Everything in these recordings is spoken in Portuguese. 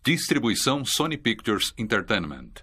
Distribuição Sony Pictures Entertainment.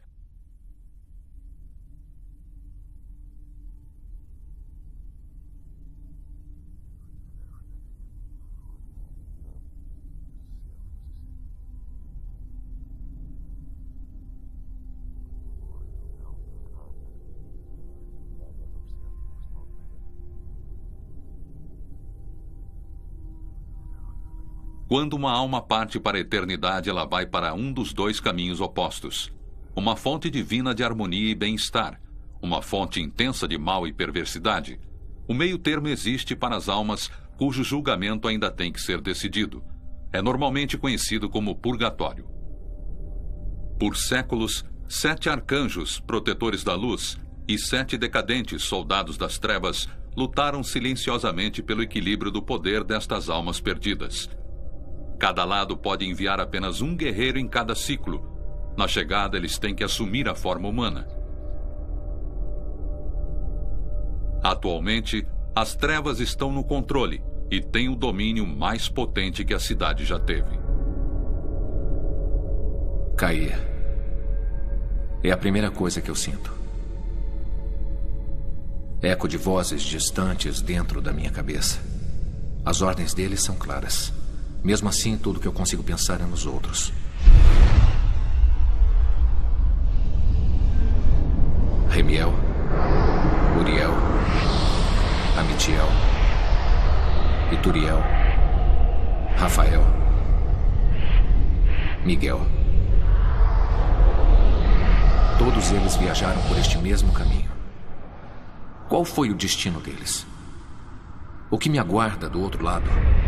Quando uma alma parte para a eternidade, ela vai para um dos dois caminhos opostos. Uma fonte divina de harmonia e bem-estar. Uma fonte intensa de mal e perversidade. O meio termo existe para as almas cujo julgamento ainda tem que ser decidido. É normalmente conhecido como purgatório. Por séculos, 7 arcanjos, protetores da luz, e 7 decadentes, soldados das trevas, lutaram silenciosamente pelo equilíbrio do poder destas almas perdidas. Cada lado pode enviar apenas um guerreiro em cada ciclo. Na chegada, eles têm que assumir a forma humana. Atualmente, as trevas estão no controle e têm o domínio mais potente que a cidade já teve. Cair. É a primeira coisa que eu sinto. Eco de vozes distantes dentro da minha cabeça. As ordens deles são claras. Mesmo assim, tudo que eu consigo pensar é nos outros. Remiel, Uriel, Amitiel, Ituriel, Rafael, Miguel. Todos eles viajaram por este mesmo caminho. Qual foi o destino deles? O que me aguarda do outro lado?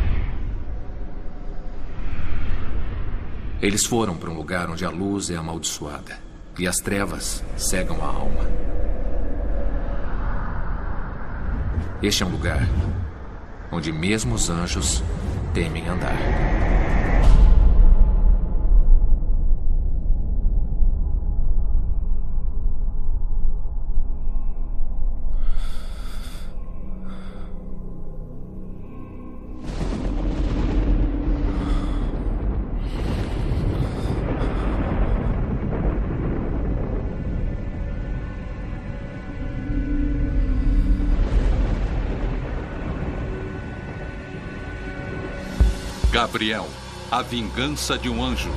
Eles foram para um lugar onde a luz é amaldiçoada e as trevas cegam a alma. Este é um lugar onde mesmo os anjos temem andar. Gabriel, a vingança de um anjo.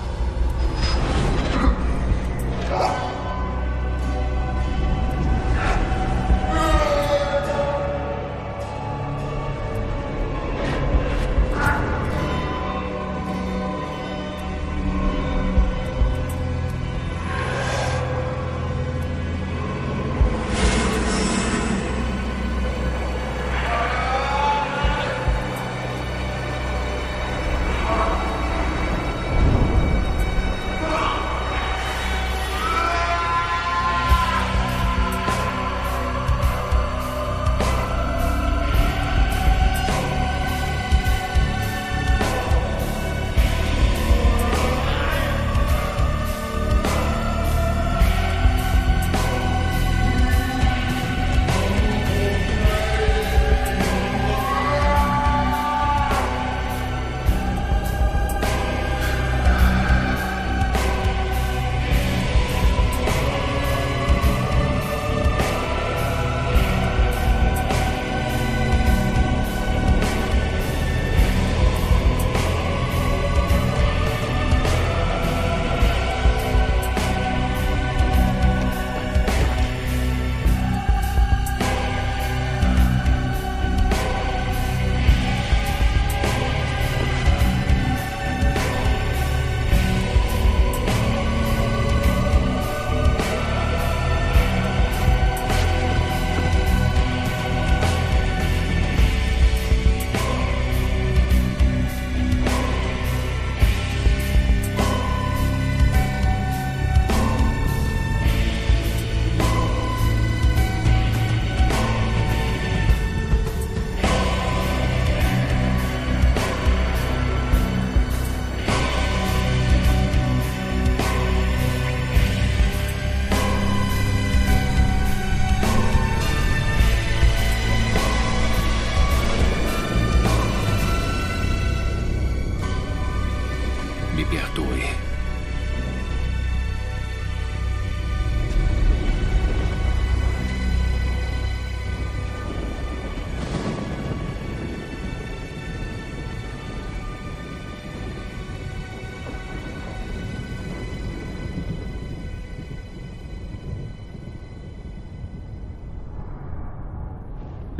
Me perdoe.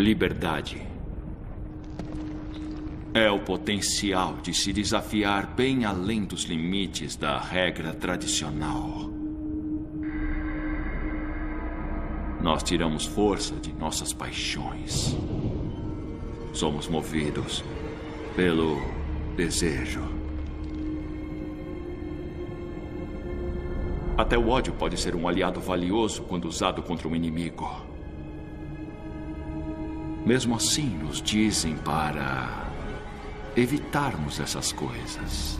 Liberdade é o potencial de se desafiar bem além dos limites da regra tradicional. Nós tiramos força de nossas paixões. Somos movidos pelo desejo. Até o ódio pode ser um aliado valioso quando usado contra um inimigo. Mesmo assim, nos dizem para evitarmos essas coisas.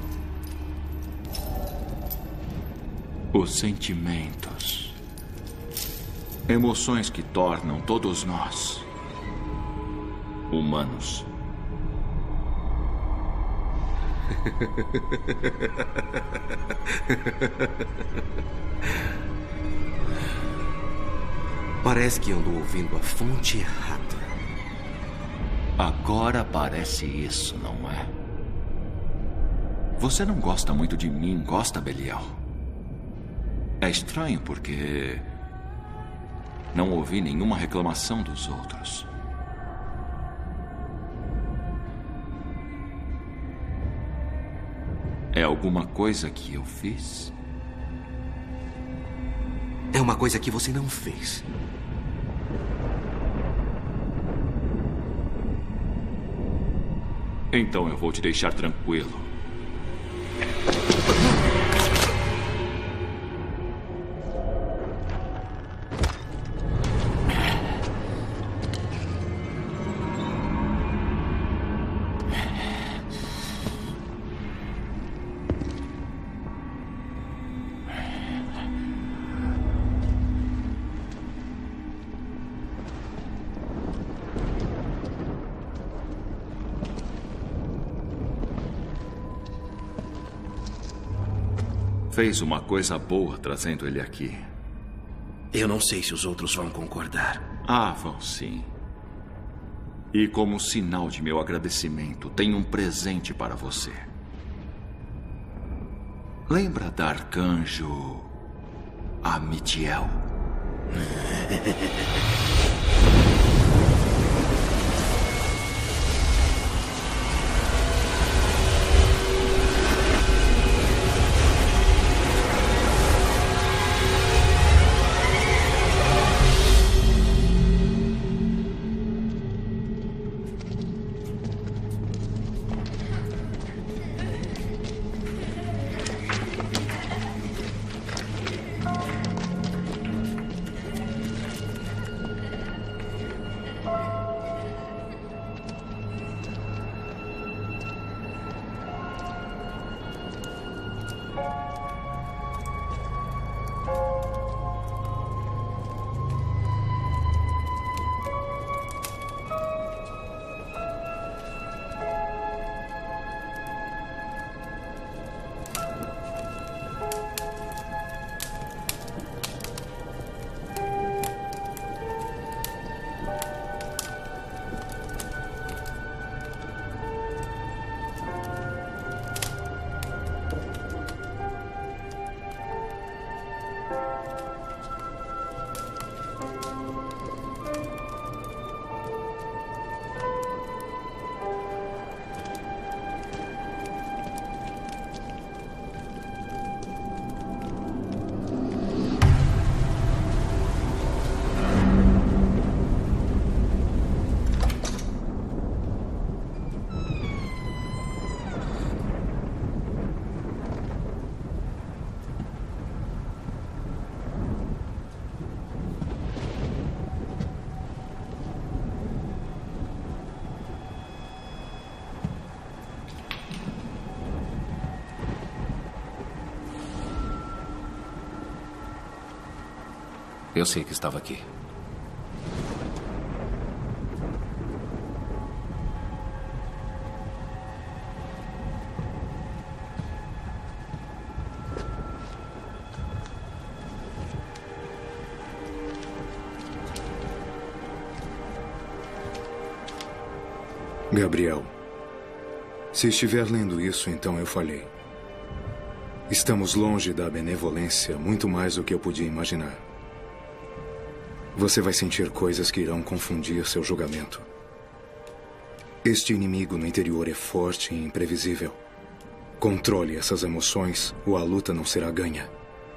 Os sentimentos. Emoções que tornam todos nós humanos. Parece que ando ouvindo a fonte errada. Agora parece isso, não é? Você não gosta muito de mim, gosta, Belial? É estranho porque não ouvi nenhuma reclamação dos outros. É alguma coisa que eu fiz? É uma coisa que você não fez. Então eu vou te deixar tranquilo. Fez uma coisa boa trazendo ele aqui. Eu não sei se os outros vão concordar. Ah, vão sim. E como sinal de meu agradecimento, tenho um presente para você. Lembra da arcanjo Amitiel? Eu sei que estava aqui. Gabriel, se estiver lendo isso, então eu falhei. Estamos longe da benevolência muito mais do que eu podia imaginar. Você vai sentir coisas que irão confundir seu julgamento. Este inimigo no interior é forte e imprevisível. Controle essas emoções ou a luta não será ganha.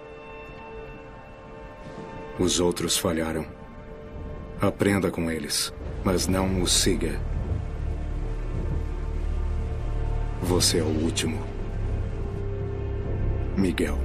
Os outros falharam. Aprenda com eles, mas não os siga. Você é o último. Miguel.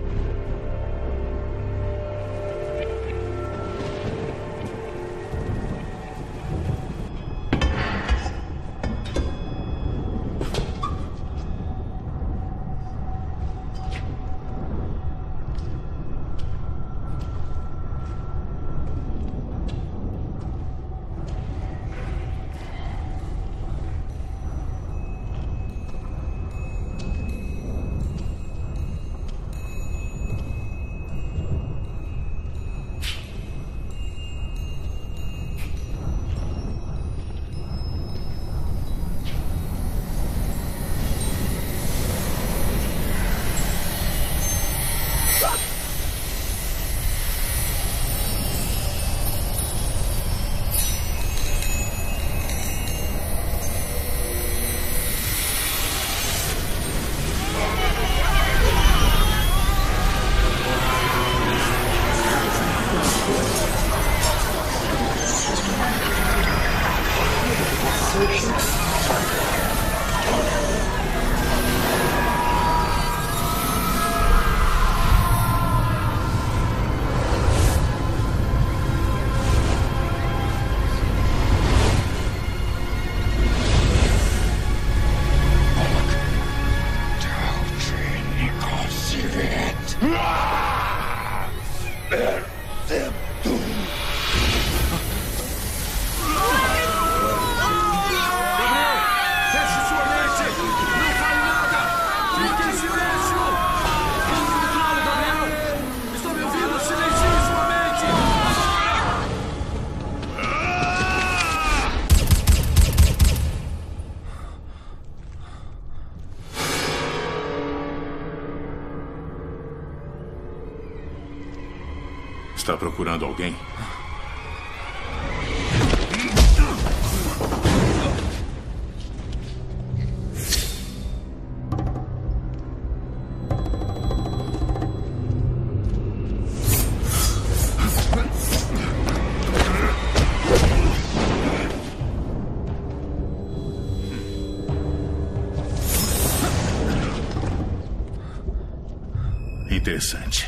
Está procurando alguém? Interessante.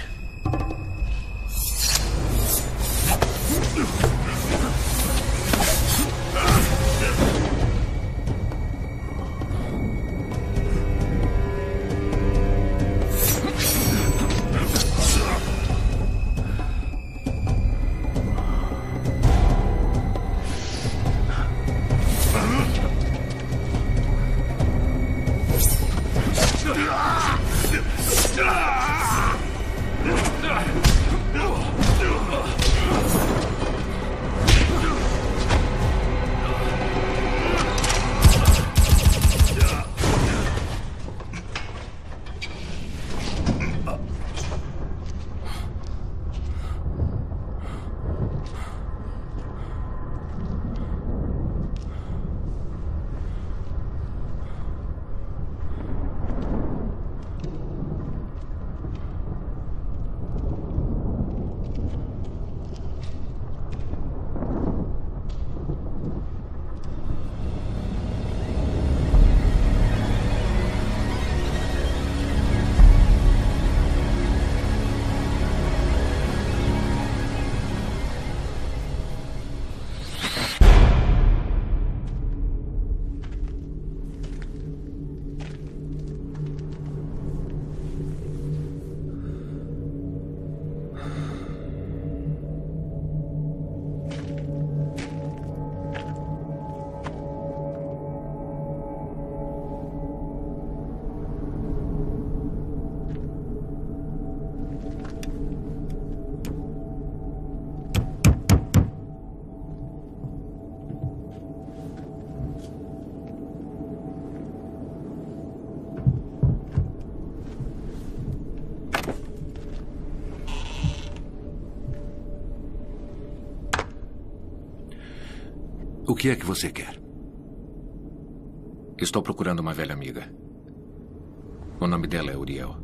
O que é que você quer? Estou procurando uma velha amiga. O nome dela é Uriel.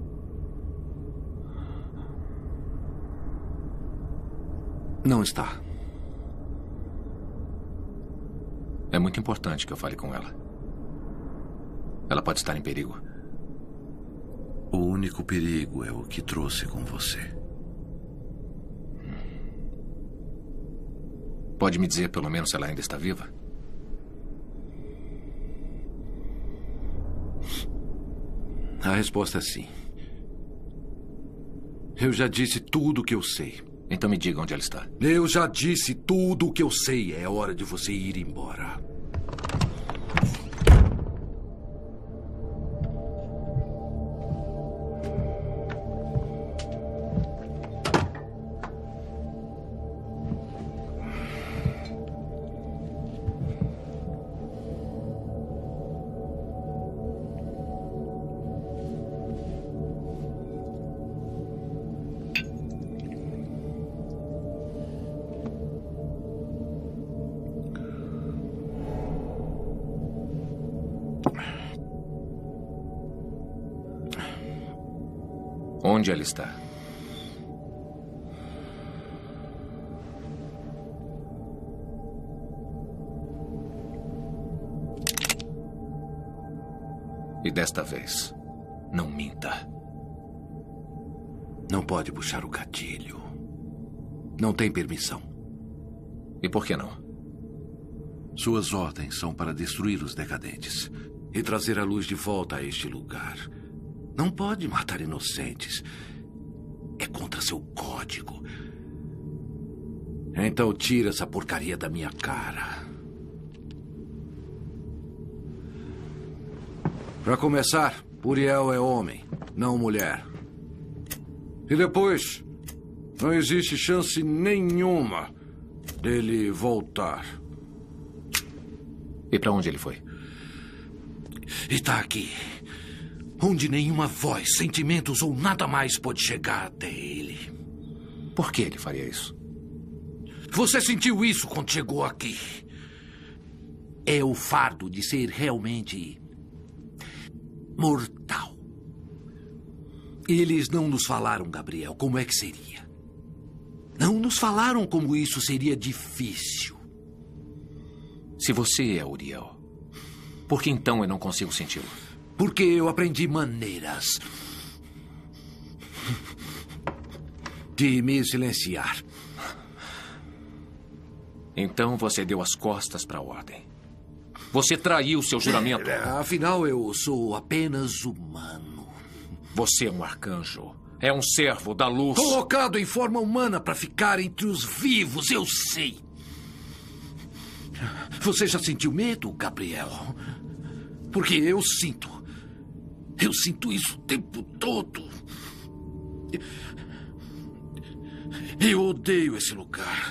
Não está. É muito importante que eu fale com ela. Ela pode estar em perigo. O único perigo é o que trouxe com você. Pode me dizer pelo menos se ela ainda está viva? A resposta é sim. Eu já disse tudo o que eu sei. Então me diga onde ela está. Eu já disse tudo o que eu sei. É hora de você ir embora. Onde ela está? E desta vez, não minta. Não pode puxar o gatilho. Não tem permissão. E por que não? Suas ordens são para destruir os decadentes e trazer a luz de volta a este lugar. Não pode matar inocentes. É contra seu código. Então tira essa porcaria da minha cara. Para começar, Uriel é homem, não mulher. E depois, não existe chance nenhuma dele voltar. E para onde ele foi? Está aqui. Onde nenhuma voz, sentimentos ou nada mais pode chegar até ele. Por que ele faria isso? Você sentiu isso quando chegou aqui. É o fardo de ser realmente mortal. Eles não nos falaram, Gabriel, como é que seria. Não nos falaram como isso seria difícil. Se você é Uriel, por que então eu não consigo senti-lo? Porque eu aprendi maneiras de me silenciar. Então você deu as costas para a ordem. Você traiu seu juramento. Afinal, eu sou apenas humano. Você é um arcanjo. É um servo da luz. Colocado em forma humana para ficar entre os vivos, eu sei. Você já sentiu medo, Gabriel? Porque eu sinto. Eu sinto isso o tempo todo. Eu odeio esse lugar.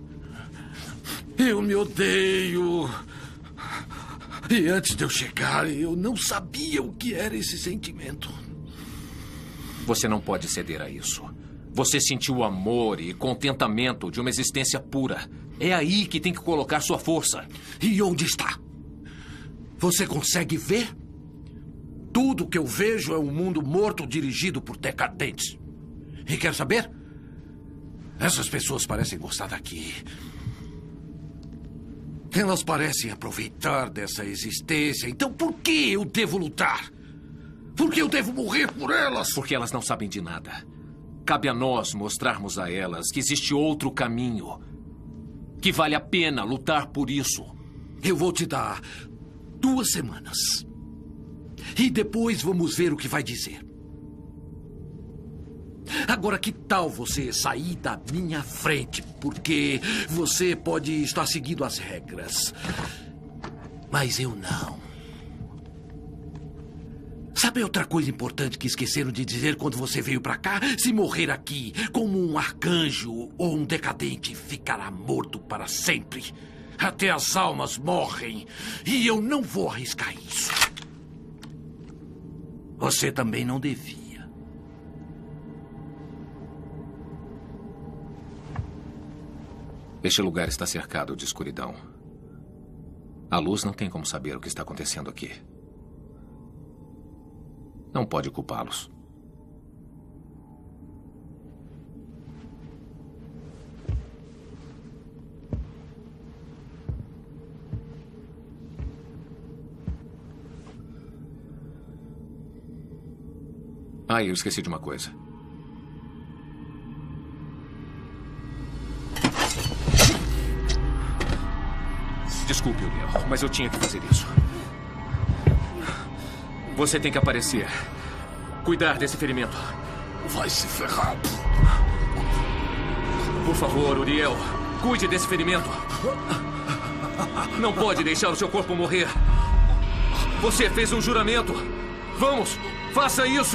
Eu me odeio. E antes de eu chegar, eu não sabia o que era esse sentimento. Você não pode ceder a isso. Você sentiu o amor e contentamento de uma existência pura. É aí que tem que colocar sua força. E onde está? Você consegue ver? Tudo que eu vejo é um mundo morto dirigido por decadentes. E quer saber? Essas pessoas parecem gostar daqui. Elas parecem aproveitar dessa existência. Então por que eu devo lutar? Por que eu devo morrer por elas? Porque elas não sabem de nada. Cabe a nós mostrarmos a elas que existe outro caminho. Que vale a pena lutar por isso. Eu vou te dar 2 semanas. E depois vamos ver o que vai dizer. Agora, que tal você sair da minha frente? Porque você pode estar seguindo as regras. Mas eu não. Sabe outra coisa importante que esqueceram de dizer quando você veio pra cá? Se morrer aqui como um arcanjo ou um decadente, ficará morto para sempre. Até as almas morrem. E eu não vou arriscar isso. Você também não devia. Este lugar está cercado de escuridão. A luz não tem como saber o que está acontecendo aqui. Não pode culpá-los. Ah, eu esqueci de uma coisa. Desculpe, Uriel, mas eu tinha que fazer isso. Você tem que aparecer. Cuidar desse ferimento. Vai se ferrar. Por favor, Uriel, cuide desse ferimento. Não pode deixar o seu corpo morrer. Você fez um juramento. Vamos, faça isso.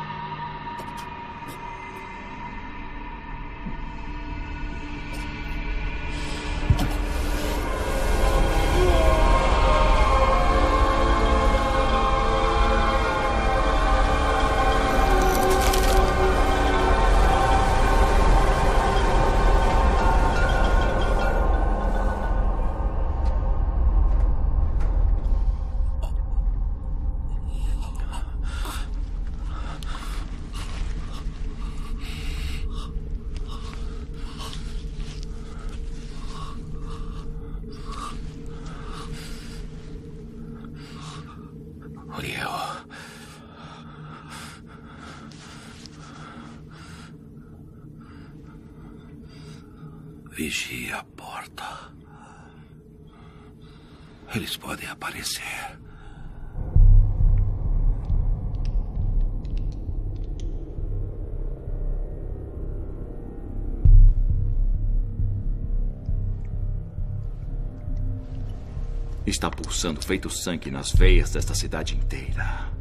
Vigie a porta. Eles podem aparecer. Está pulsando feito sangue nas veias desta cidade inteira.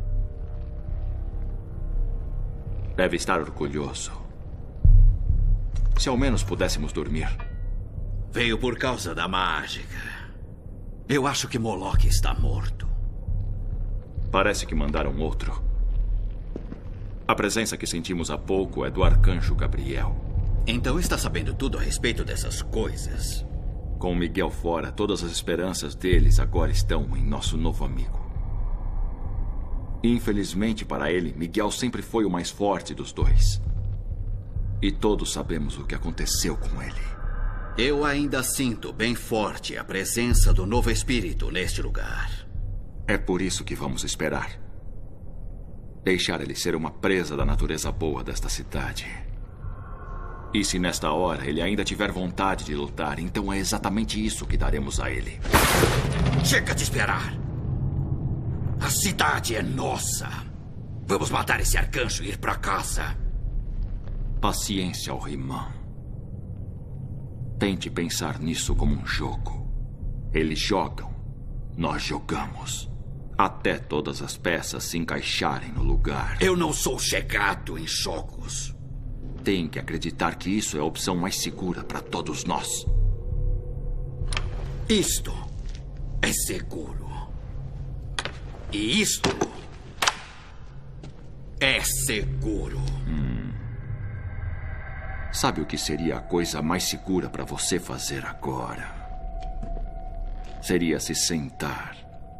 Deve estar orgulhoso. Se ao menos pudéssemos dormir. Veio por causa da mágica. Eu acho que Moloch está morto. Parece que mandaram outro. A presença que sentimos há pouco é do arcanjo Gabriel. Então está sabendo tudo a respeito dessas coisas. Com Miguel fora, todas as esperanças deles agora estão em nosso novo amigo. Infelizmente para ele, Miguel sempre foi o mais forte dos dois. E todos sabemos o que aconteceu com ele. Eu ainda sinto bem forte a presença do novo espírito neste lugar. É por isso que vamos esperar. Deixar ele ser uma presa da natureza boa desta cidade. E se nesta hora ele ainda tiver vontade de lutar, então é exatamente isso que daremos a ele. Chega de esperar! A cidade é nossa. Vamos matar esse arcanjo e ir para casa. Paciência, Al-Rimam. Tente pensar nisso como um jogo. Eles jogam, nós jogamos. Até todas as peças se encaixarem no lugar. Eu não sou chegado em jogos. Tem que acreditar que isso é a opção mais segura para todos nós. Isto é seguro. E isto é seguro. Sabe o que seria a coisa mais segura para você fazer agora? Seria se sentar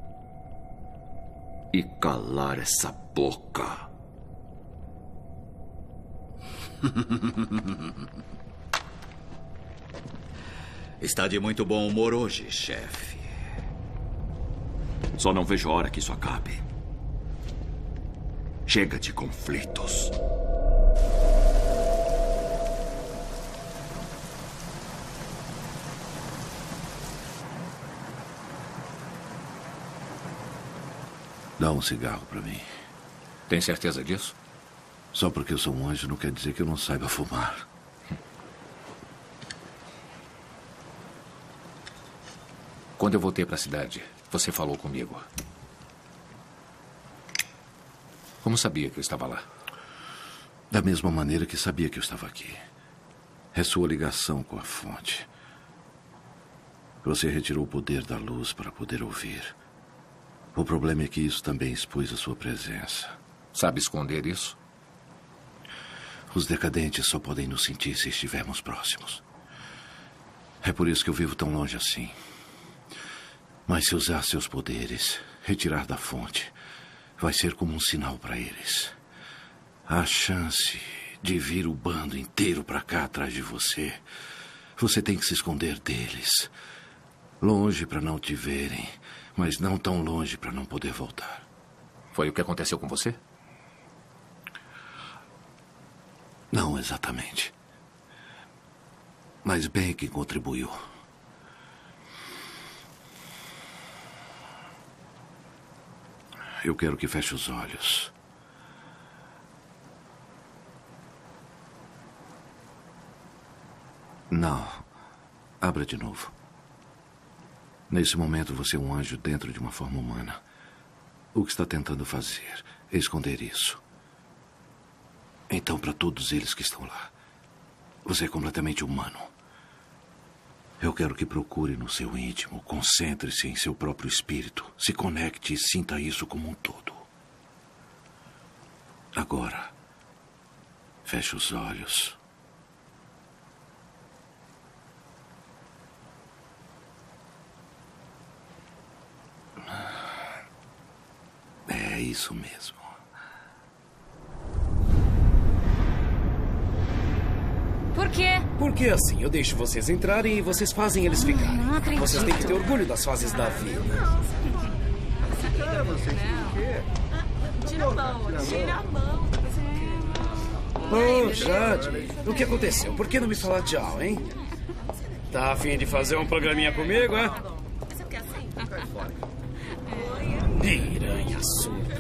e calar essa boca. Está de muito bom humor hoje, chefe. Só não vejo a hora que isso acabe. Chega de conflitos. Dá um cigarro para mim. Tem certeza disso? Só porque eu sou um anjo não quer dizer que eu não saiba fumar. Quando eu voltei para a cidade, você falou comigo. Como sabia que eu estava lá? Da mesma maneira que sabia que eu estava aqui. É sua ligação com a fonte. Você retirou o poder da luz para poder ouvir. O problema é que isso também expôs a sua presença. Sabe esconder isso? Os decadentes só podem nos sentir se estivermos próximos. É por isso que eu vivo tão longe assim. Mas se usar seus poderes, retirar da fonte, vai ser como um sinal para eles. A chance de vir o bando inteiro para cá atrás de você. Você tem que se esconder deles. Longe para não te verem, mas não tão longe para não poder voltar. Foi o que aconteceu com você? Não exatamente. Mas bem que contribuiu. Eu quero que feche os olhos. Não. Abra de novo. Nesse momento, você é um anjo dentro de uma forma humana. O que está tentando fazer é esconder isso. Então, para todos eles que estão lá, você é completamente humano. Eu quero que procure no seu íntimo, concentre-se em seu próprio espírito, se conecte e sinta isso como um todo. Agora, feche os olhos. É isso mesmo. Por quê? Porque assim, eu deixo vocês entrarem e vocês fazem eles ficarem. Não acredito. Vocês têm que ter orgulho das fases da vida. Tira a mão, tira a mão. Ô, Jade, o que aconteceu? Por que não me falar tchau, hein? Tá a fim de fazer um programinha comigo, é? Piranha surda.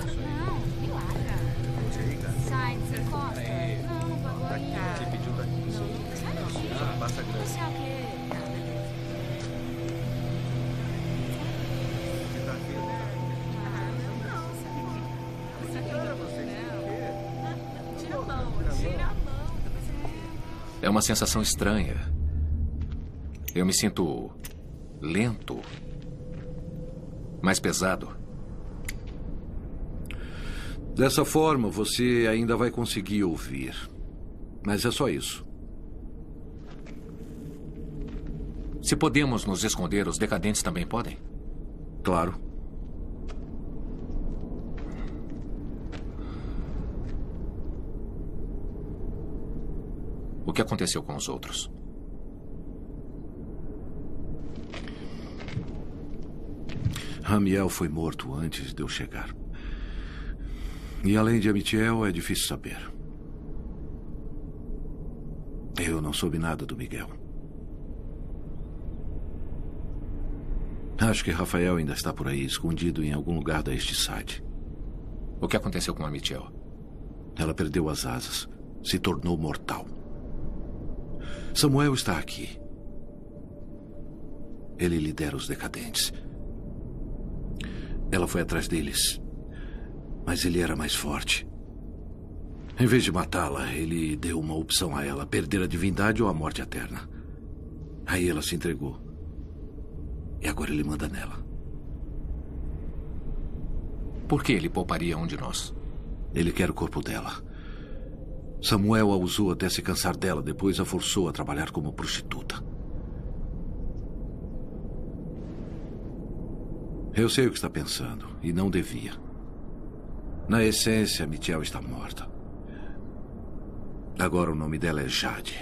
Sai, desencosta. Não, bagulho. Você pediu pra isso. Passa grande. É uma sensação estranha. Eu me sinto lento, mais pesado. Dessa forma, você ainda vai conseguir ouvir. Mas é só isso. Se podemos nos esconder, os decadentes também podem? Claro. O que aconteceu com os outros? Ramiel foi morto antes de eu chegar. E além de Amitiel, é difícil saber. Eu não soube nada do Miguel. Acho que Rafael ainda está por aí, escondido em algum lugar da East Side. O que aconteceu com Amitiel? Ela perdeu as asas. Se tornou mortal. Samuel está aqui. Ele lidera os decadentes. Ela foi atrás deles. Mas ele era mais forte. Em vez de matá-la, ele deu uma opção a ela: perder a divindade ou a morte eterna. Aí ela se entregou. E agora ele manda nela. Por que ele pouparia um de nós? Ele quer o corpo dela. Samuel a usou até se cansar dela, depois a forçou a trabalhar como prostituta. Eu sei o que está pensando, e não devia. Na essência, Mitiel está morta. Agora o nome dela é Jade.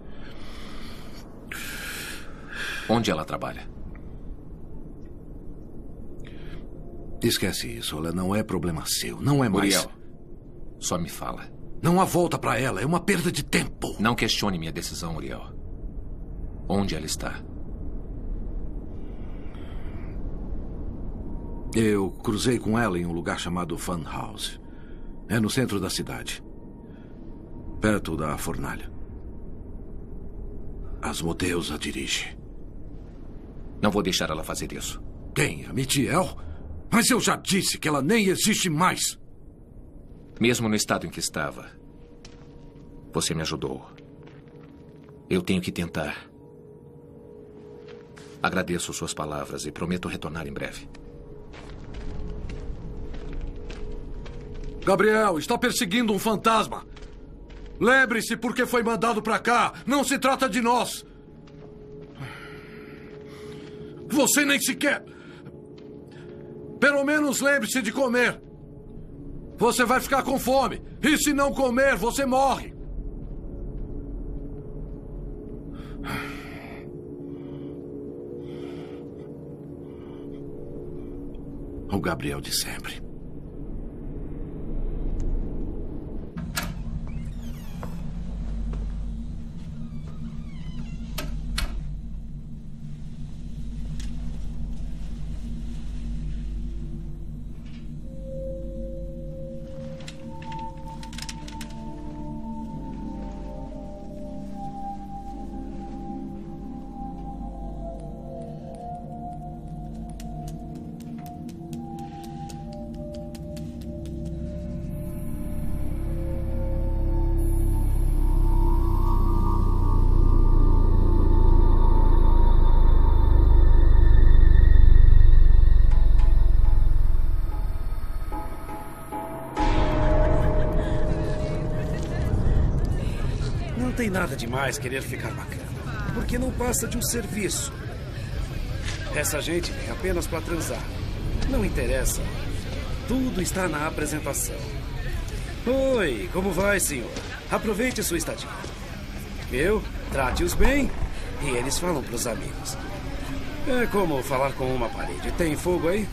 Onde ela trabalha? Esquece isso, ela não é problema seu, não é mais... Uriel, só me fala. Não há volta para ela, é uma perda de tempo. Não questione minha decisão, Uriel. Onde ela está? Eu cruzei com ela em um lugar chamado Fun House. É no centro da cidade. Perto da fornalha. Asmodeus a dirige. Não vou deixar ela fazer isso. Quem? A Mitiel? Mas eu já disse que ela nem existe mais. Mesmo no estado em que estava, você me ajudou. Eu tenho que tentar. Agradeço suas palavras e prometo retornar em breve. Gabriel, está perseguindo um fantasma. Lembre-se por que foi mandado para cá. Não se trata de nós. Você nem sequer... Pelo menos lembre-se de comer. Você vai ficar com fome. E se não comer, você morre. O Gabriel de sempre. Não tem nada demais querer ficar bacana, porque não passa de um serviço. Essa gente vem apenas para transar. Não interessa. Tudo está na apresentação. Oi, como vai, senhor? Aproveite sua estadia. Viu? Trate-os bem e eles falam para os amigos. É como falar com uma parede. Tem fogo aí?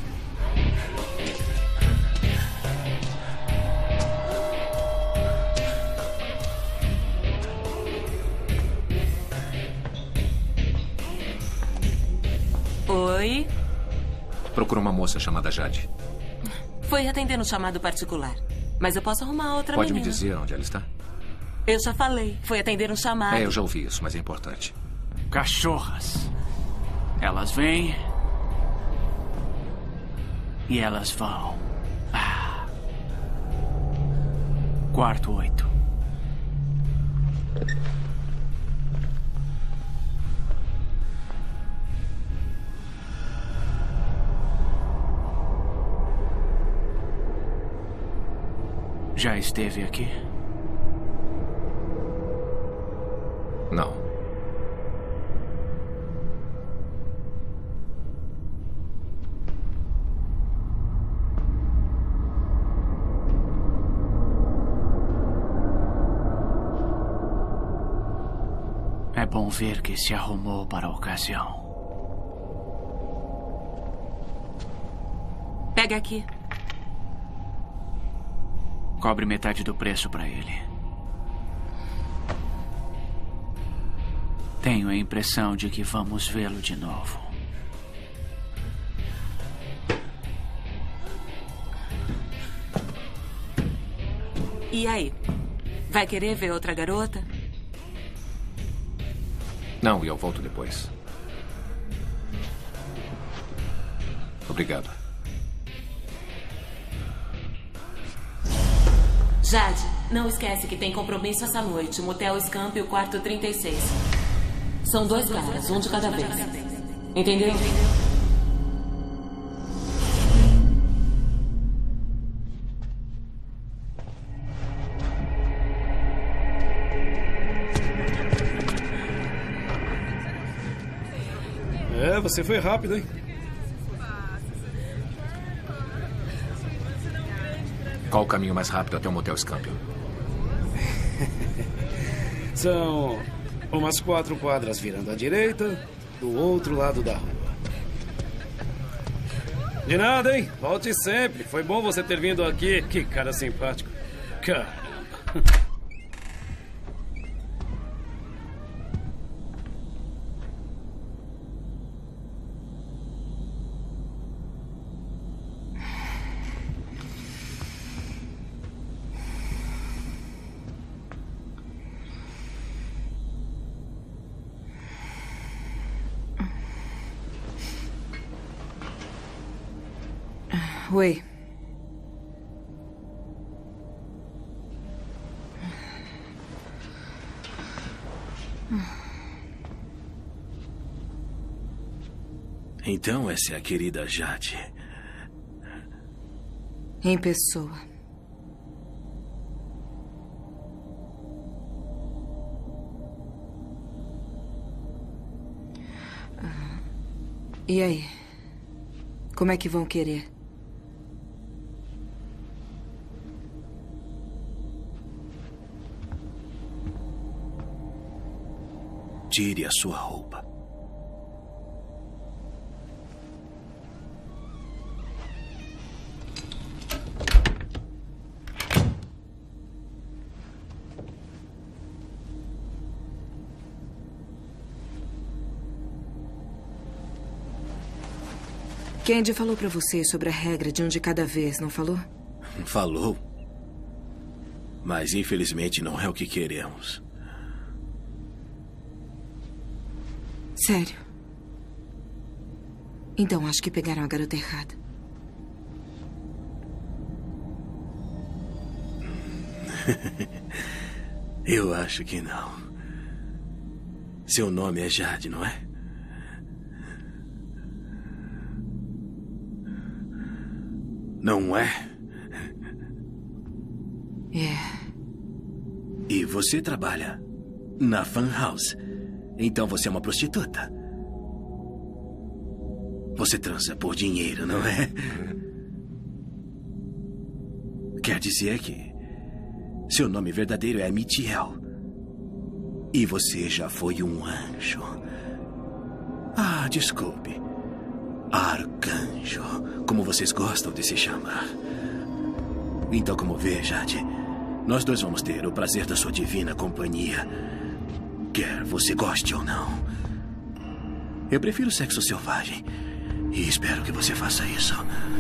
Oi? Procura uma moça chamada Jade. Foi atender um chamado particular. Mas eu posso arrumar outra Pode menina. me dizer onde ela está? Eu já falei. Foi atender um chamado. Eu já ouvi isso, mas é importante. Cachorras. Elas vêm. E elas vão. Quarto 8. Já esteve aqui? Não. É bom ver que se arrumou para a ocasião. Pega aqui. Cobre metade do preço para ele. Tenho a impressão de que vamos vê-lo de novo. E aí? Vai querer ver outra garota? Não, e eu volto depois. Obrigado. Jade, não esquece que tem compromisso essa noite. Motel Scamp e o quarto 36. São 2 caras, um de cada vez. Entendeu? Você foi rápido, hein? Qual o caminho mais rápido até o Motel Scamp? São umas 4 quadras virando à direita, do outro lado da rua. De nada, hein? Volte sempre. Foi bom você ter vindo aqui. Que cara simpático. Caramba. Oi. Então essa é a querida Jade. Em pessoa. E aí? Como é que vão querer? Tire a sua roupa. Candy falou pra você sobre a regra de um de cada vez, não falou? Falou. Mas infelizmente não é o que queremos. Sério? Então acho que pegaram a garota errada. Eu acho que não. Seu nome é Jade, não é? Não é? É. E você trabalha na Fan House. Então você é uma prostituta. Você transa por dinheiro, não é? Quer dizer que seu nome verdadeiro é Mithiel. E você já foi um anjo. Ah, desculpe. Arcanjo, como vocês gostam de se chamar. Então, como vê, Jade, nós dois vamos ter o prazer da sua divina companhia. Quer você goste ou não. Eu prefiro sexo selvagem. E espero que você faça isso.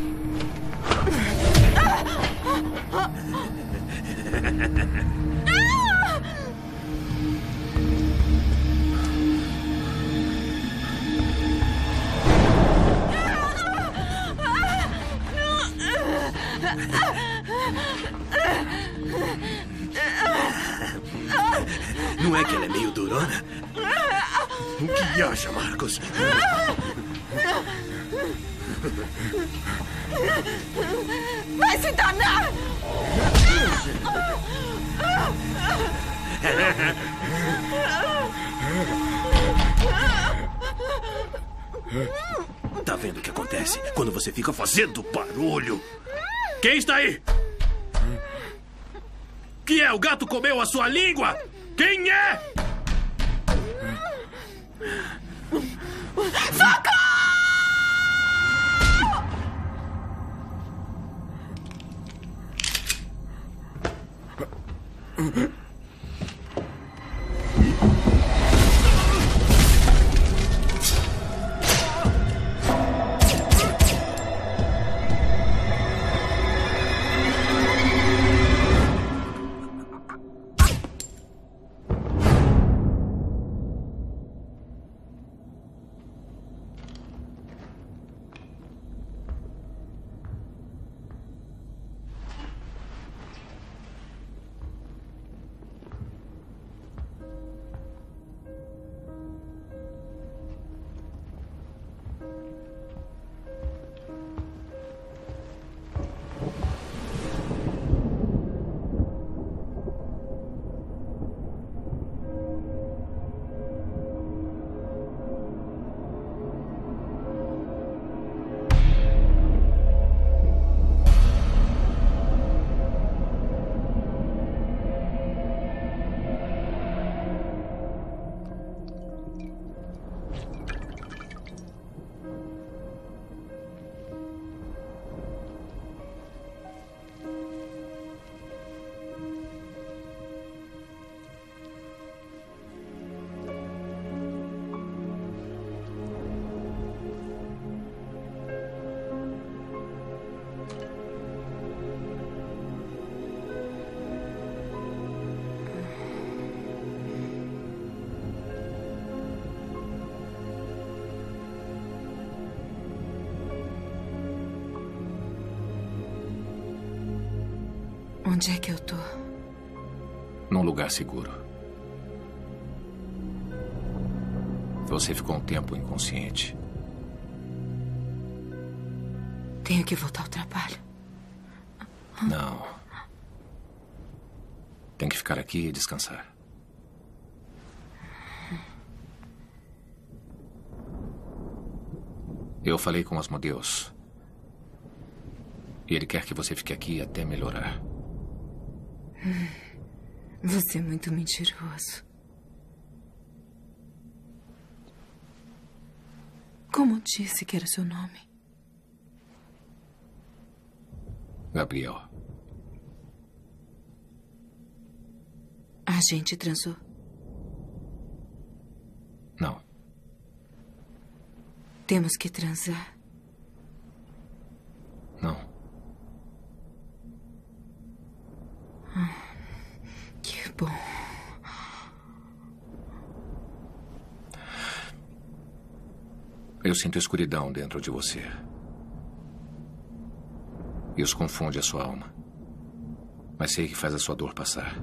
Não é que ela é meio durona? O que acha, Marcos? Vai se danar! Tá vendo o que acontece quando você fica fazendo barulho? Quem está aí? Que é? O gato comeu a sua língua? Quem é? Socorro! Onde é que eu tô? Num lugar seguro. Você ficou um tempo inconsciente. Tenho que voltar ao trabalho. Não. Tem que ficar aqui e descansar. Eu falei com Asmodeus. E ele quer que você fique aqui até melhorar. Você é muito mentiroso. Como disse que era seu nome? Gabriel. A gente transou? Não. Temos que transar? Não. Que bom. Eu sinto escuridão dentro de você. Isso confunde a sua alma. Mas sei que faz a sua dor passar.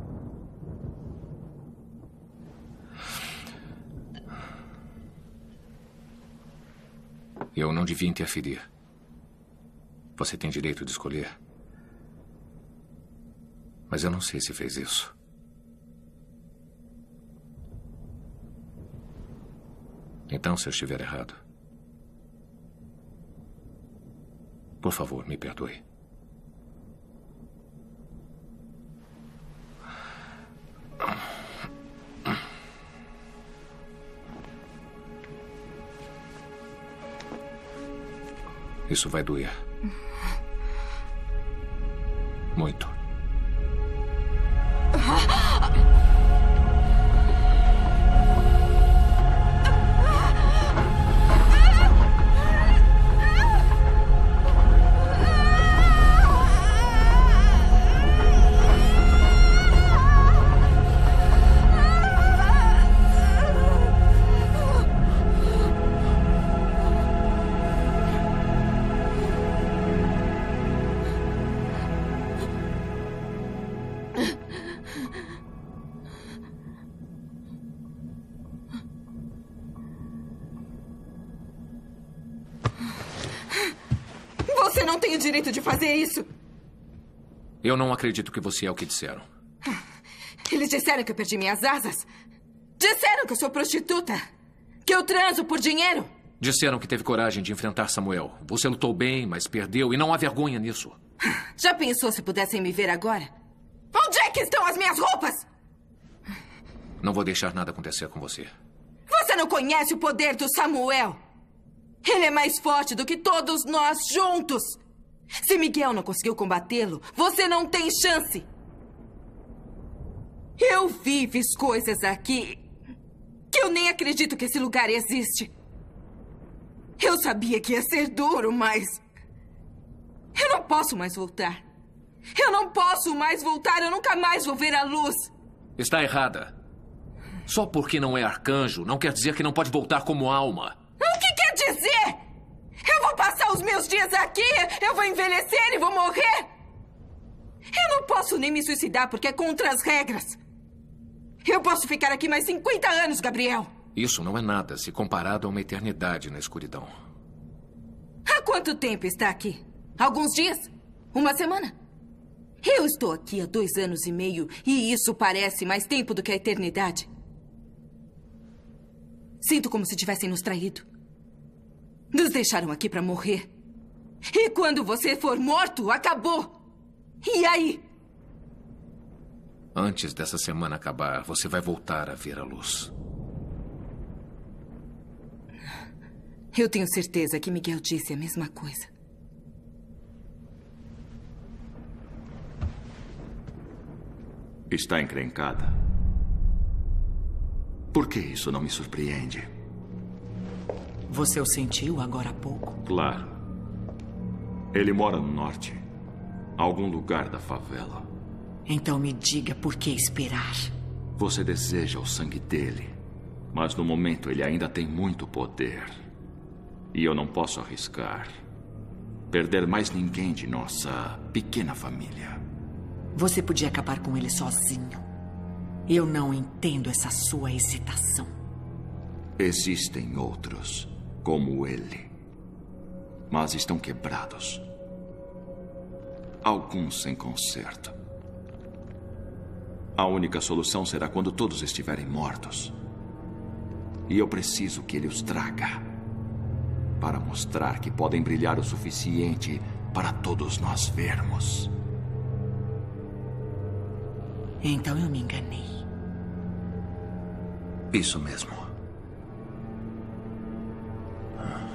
Eu não devia interferir. Você tem direito de escolher. Mas eu não sei se fez isso. Então, se eu estiver errado, por favor, me perdoe. Isso vai doer. Muito. Você não tem o direito de fazer isso. Eu não acredito que você é o que disseram. Eles disseram que eu perdi minhas asas. Disseram que eu sou prostituta. Que eu transo por dinheiro. Disseram que teve coragem de enfrentar Samuel. Você lutou bem, mas perdeu e não há vergonha nisso. Já pensou se pudessem me ver agora? Onde é que estão as minhas roupas? Não vou deixar nada acontecer com você. Você não conhece o poder do Samuel. Ele é mais forte do que todos nós juntos. Se Miguel não conseguiu combatê-lo, você não tem chance. Eu fiz coisas aqui que eu nem acredito que esse lugar existe. Eu sabia que ia ser duro, mas eu não posso mais voltar. Eu não posso mais voltar. Eu nunca mais vou ver a luz. Está errada. Só porque não é arcanjo, não quer dizer que não pode voltar como alma. O que quer dizer? Eu vou passar os meus dias aqui, eu vou envelhecer e vou morrer. Eu não posso nem me suicidar porque é contra as regras. Eu posso ficar aqui mais 50 anos, Gabriel. Isso não é nada se comparado a uma eternidade na escuridão. Há quanto tempo está aqui? Alguns dias? Uma semana? Eu estou aqui há 2 anos e meio e isso parece mais tempo do que a eternidade. Sinto como se tivessem nos traído. Nos deixaram aqui para morrer. E quando você for morto, acabou. E aí? Antes dessa semana acabar, você vai voltar a ver a luz. Eu tenho certeza que Miguel disse a mesma coisa. Está encrencada? Por que isso não me surpreende? Você o sentiu agora há pouco? Claro. Ele mora no norte. Algum lugar da favela. Então me diga por que esperar. Você deseja o sangue dele. Mas no momento ele ainda tem muito poder. E eu não posso arriscar perder mais ninguém de nossa pequena família. Você podia acabar com ele sozinho. Eu não entendo essa sua hesitação. Existem outros, como ele. Mas estão quebrados. Alguns sem conserto. A única solução será quando todos estiverem mortos. E eu preciso que ele os traga. Para mostrar que podem brilhar o suficiente para todos nós vermos. Então eu me enganei. Isso mesmo.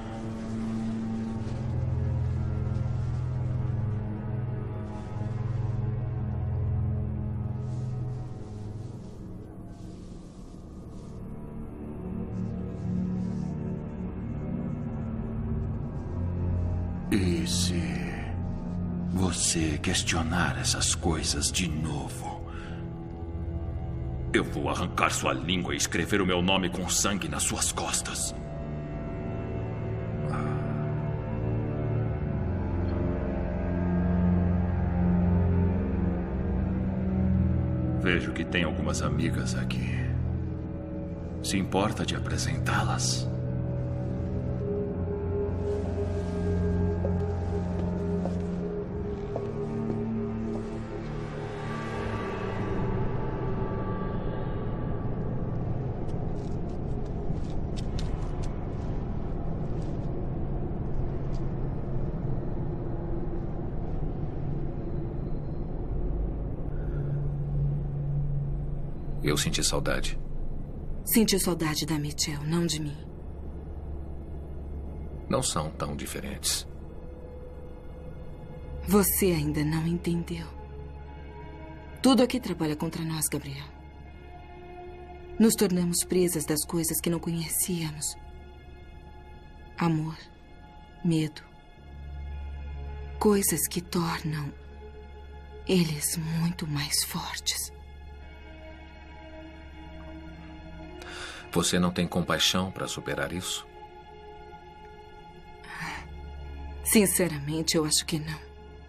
E se você questionar essas coisas de novo? Eu vou arrancar sua língua e escrever o meu nome com sangue nas suas costas. Vejo que tem algumas amigas aqui. Se importa de apresentá-las? Eu senti saudade. Senti saudade da Mitchell, não de mim. Não são tão diferentes. Você ainda não entendeu. Tudo aqui trabalha contra nós, Gabriel. Nos tornamos presas das coisas que não conhecíamos. Amor, medo. Coisas que tornam eles muito mais fortes. Você não tem compaixão para superar isso? Sinceramente, eu acho que não.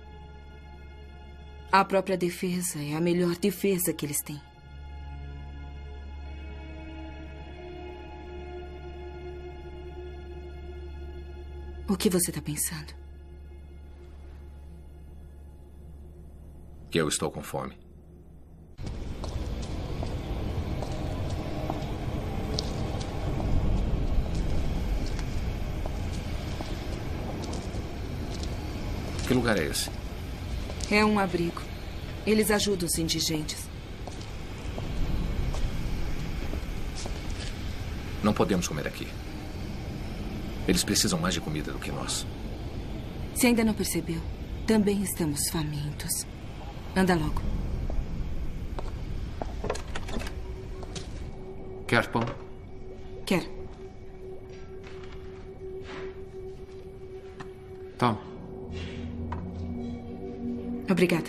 A própria defesa é a melhor defesa que eles têm. O que você está pensando? Que eu estou com fome. Que lugar é esse? É um abrigo. Eles ajudam os indigentes. Não podemos comer aqui. Eles precisam mais de comida do que nós. Se ainda não percebeu, também estamos famintos. Anda logo. Quer pão? Quero. Toma. Obrigada.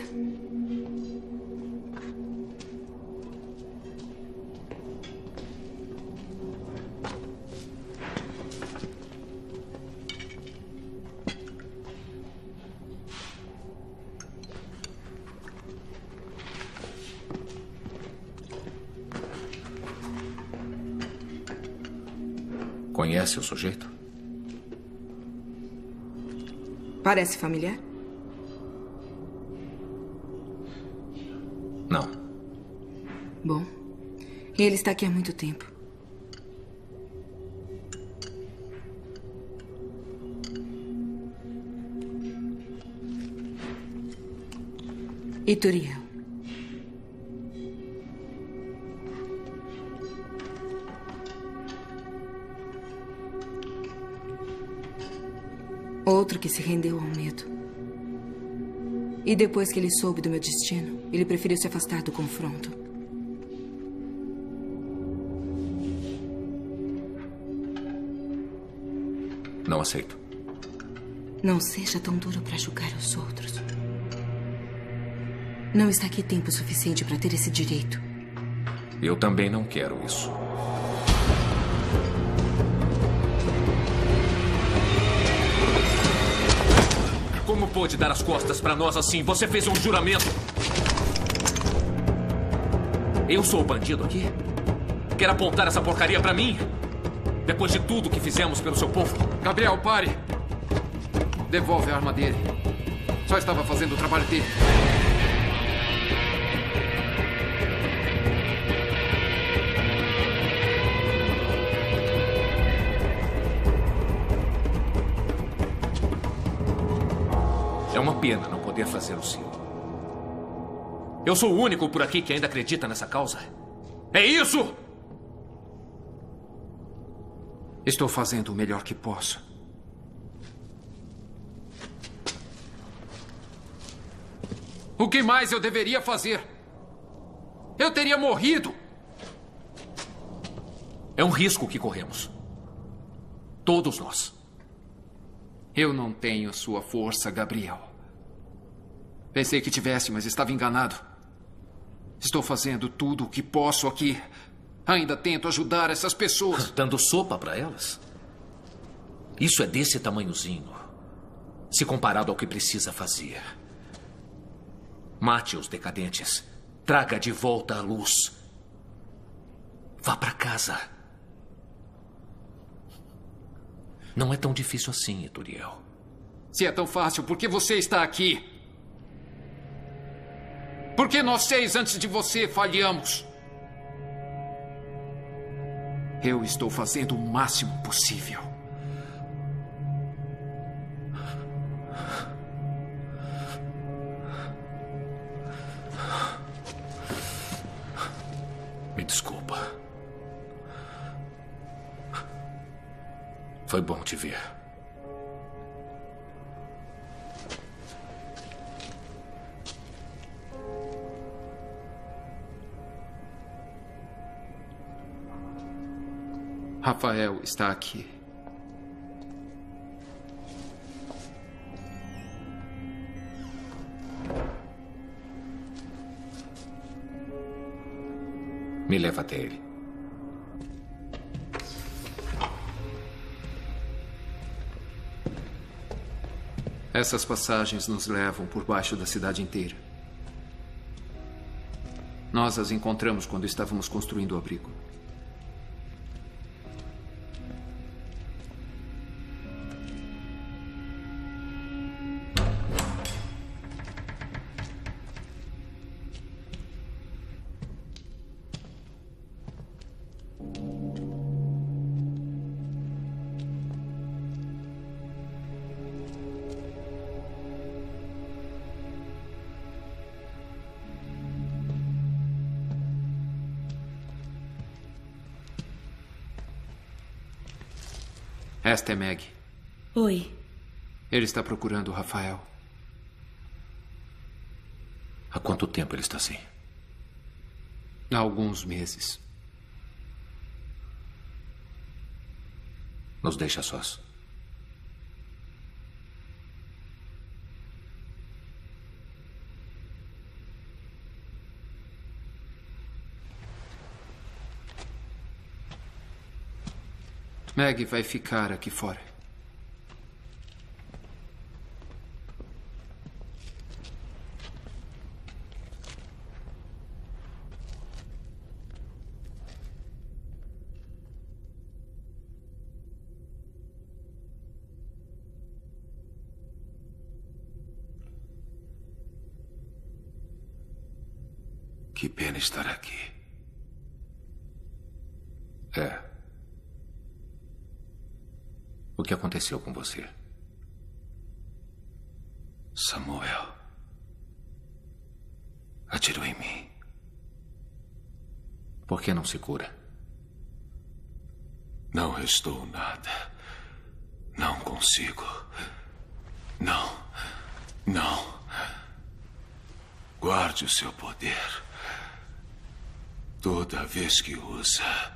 Conhece o sujeito? Parece familiar? Não. Bom, ele está aqui há muito tempo. E Turiel? Outro que se rendeu ao medo. E depois que ele soube do meu destino, ele preferiu se afastar do confronto. Não aceito. Não seja tão duro para julgar os outros. Não está aqui tempo suficiente para ter esse direito. Eu também não quero isso. Como pôde dar as costas para nós assim? Você fez um juramento. Eu sou o bandido aqui? Quer apontar essa porcaria para mim? Depois de tudo que fizemos pelo seu povo? Gabriel, pare! Devolve a arma dele. Só estava fazendo o trabalho dele. É uma pena não poder fazer o seu. Eu sou o único por aqui que ainda acredita nessa causa. É isso! Estou fazendo o melhor que posso. O que mais eu deveria fazer? Eu teria morrido. É um risco que corremos. Todos nós. Eu não tenho sua força, Gabriel. Pensei que tivesse, mas estava enganado. Estou fazendo tudo o que posso aqui. Ainda tento ajudar essas pessoas. Dando sopa para elas? Isso é desse tamanhozinho, se comparado ao que precisa fazer. Mate os decadentes. Traga de volta a luz. Vá para casa. Não é tão difícil assim, Ituriel. Se é tão fácil, por que você está aqui? Por que nós 6 antes de você falhamos? Eu estou fazendo o máximo possível. Me desculpa. Foi bom te ver. Rafael está aqui. Me leva até ele. Essas passagens nos levam por baixo da cidade inteira. Nós as encontramos quando estávamos construindo o abrigo. Esta é Meg. Oi. Ele está procurando o Rafael. Há quanto tempo ele está assim? Há alguns meses. Nos deixa sós. Meg vai ficar aqui fora. Que pena estar aqui. É. O que aconteceu com você? Samuel atirou em mim. Por que não se cura? Não restou nada. Não consigo. Não. Guarde o seu poder. Toda vez que usa,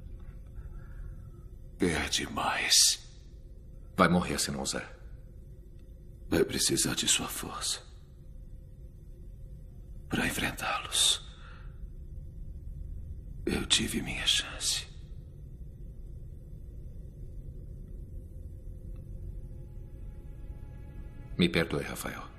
perde mais. Vai morrer se não usar. Vai precisar de sua força para enfrentá-los. Eu tive minha chance. Me perdoe, Rafael.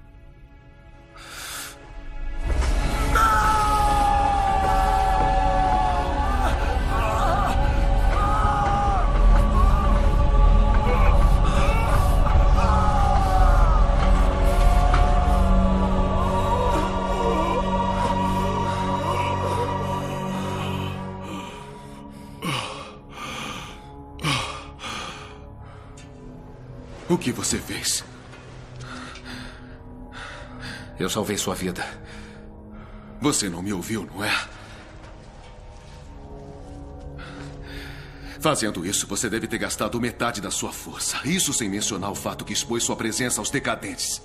O que você fez? Eu salvei sua vida. Você não me ouviu, não é? Fazendo isso, você deve ter gastado metade da sua força. Isso sem mencionar o fato que expôs sua presença aos decadentes.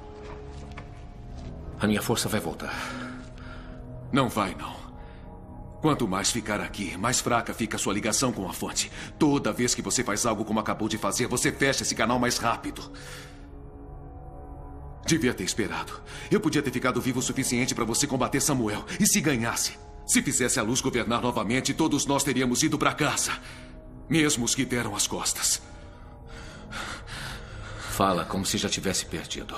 A minha força vai voltar. Não vai, não. Quanto mais ficar aqui, mais fraca fica a sua ligação com a fonte. Toda vez que você faz algo como acabou de fazer, você fecha esse canal mais rápido. Devia ter esperado. Eu podia ter ficado vivo o suficiente para você combater Samuel. E se ganhasse? Se fizesse a luz governar novamente, todos nós teríamos ido para casa. Mesmo os que deram as costas. Fala como se já tivesse perdido.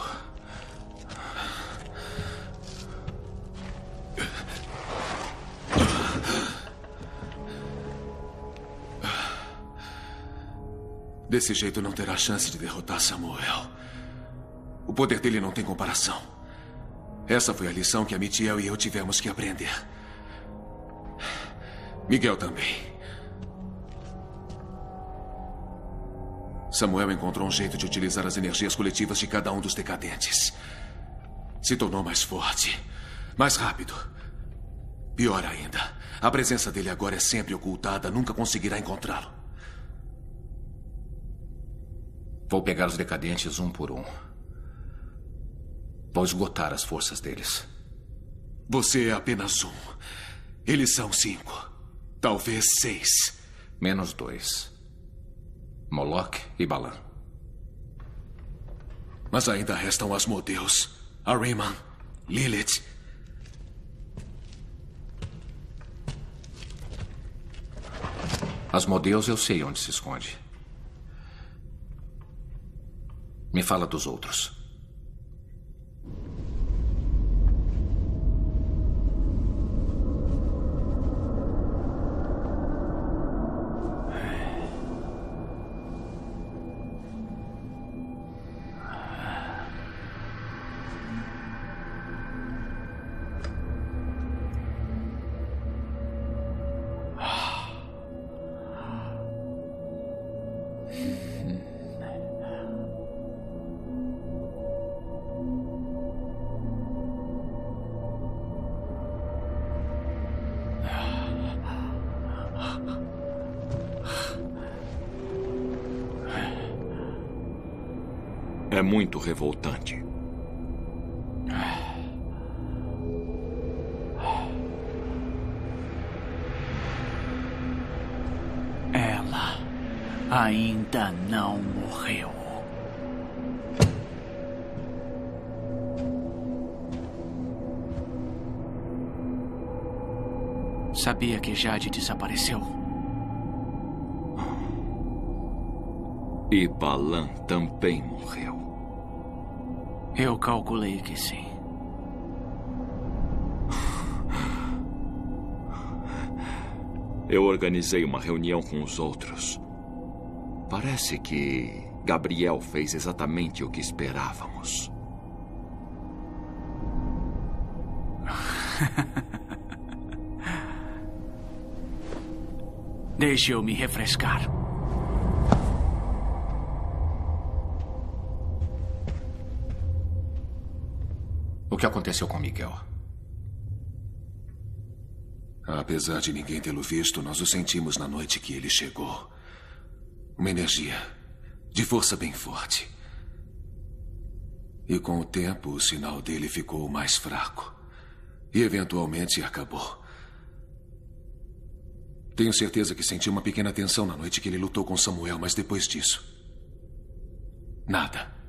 Desse jeito não terá chance de derrotar Samuel. O poder dele não tem comparação. Essa foi a lição que a Mithiel e eu tivemos que aprender. Miguel também. Samuel encontrou um jeito de utilizar as energias coletivas de cada um dos decadentes. Se tornou mais forte, mais rápido. Pior ainda, a presença dele agora é sempre ocultada, nunca conseguirá encontrá-lo. Vou pegar os decadentes um por um. Vou esgotar as forças deles. Você é apenas um. Eles são 5. Talvez 6. Menos 2. Moloch e Balan. Mas ainda restam Asmodeus, Ahriman, Lilith. Asmodeus eu sei onde se esconde. Me fala dos outros. É muito revoltante. Ela ainda não morreu. Sabia que Jade desapareceu? E Balan também morreu. Eu calculei que sim. Eu organizei uma reunião com os outros. Parece que Gabriel fez exatamente o que esperávamos. Deixe eu me refrescar. O que aconteceu com Miguel? Apesar de ninguém tê-lo visto, nós o sentimos na noite que ele chegou. Uma energia de força bem forte. E com o tempo, o sinal dele ficou mais fraco. E eventualmente acabou. Tenho certeza que senti uma pequena tensão na noite que ele lutou com Samuel, mas depois disso, nada.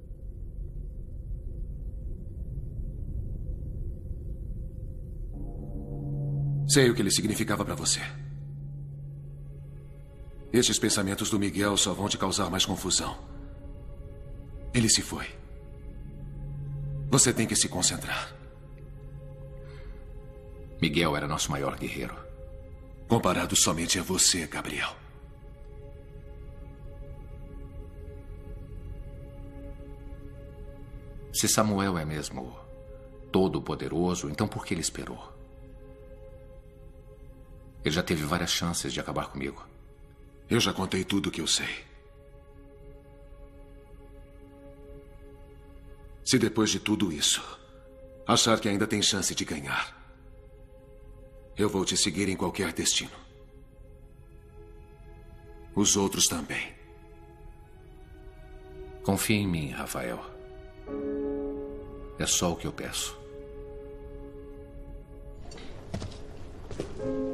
Sei o que ele significava para você. Estes pensamentos do Miguel só vão te causar mais confusão. Ele se foi. Você tem que se concentrar. Miguel era nosso maior guerreiro. Comparado somente a você, Gabriel. Se Samuel é mesmo todo-poderoso, então por que ele esperou? Ele já teve várias chances de acabar comigo. Eu já contei tudo o que eu sei. Se depois de tudo isso, achar que ainda tem chance de ganhar, eu vou te seguir em qualquer destino. Os outros também. Confie em mim, Rafael. É só o que eu peço.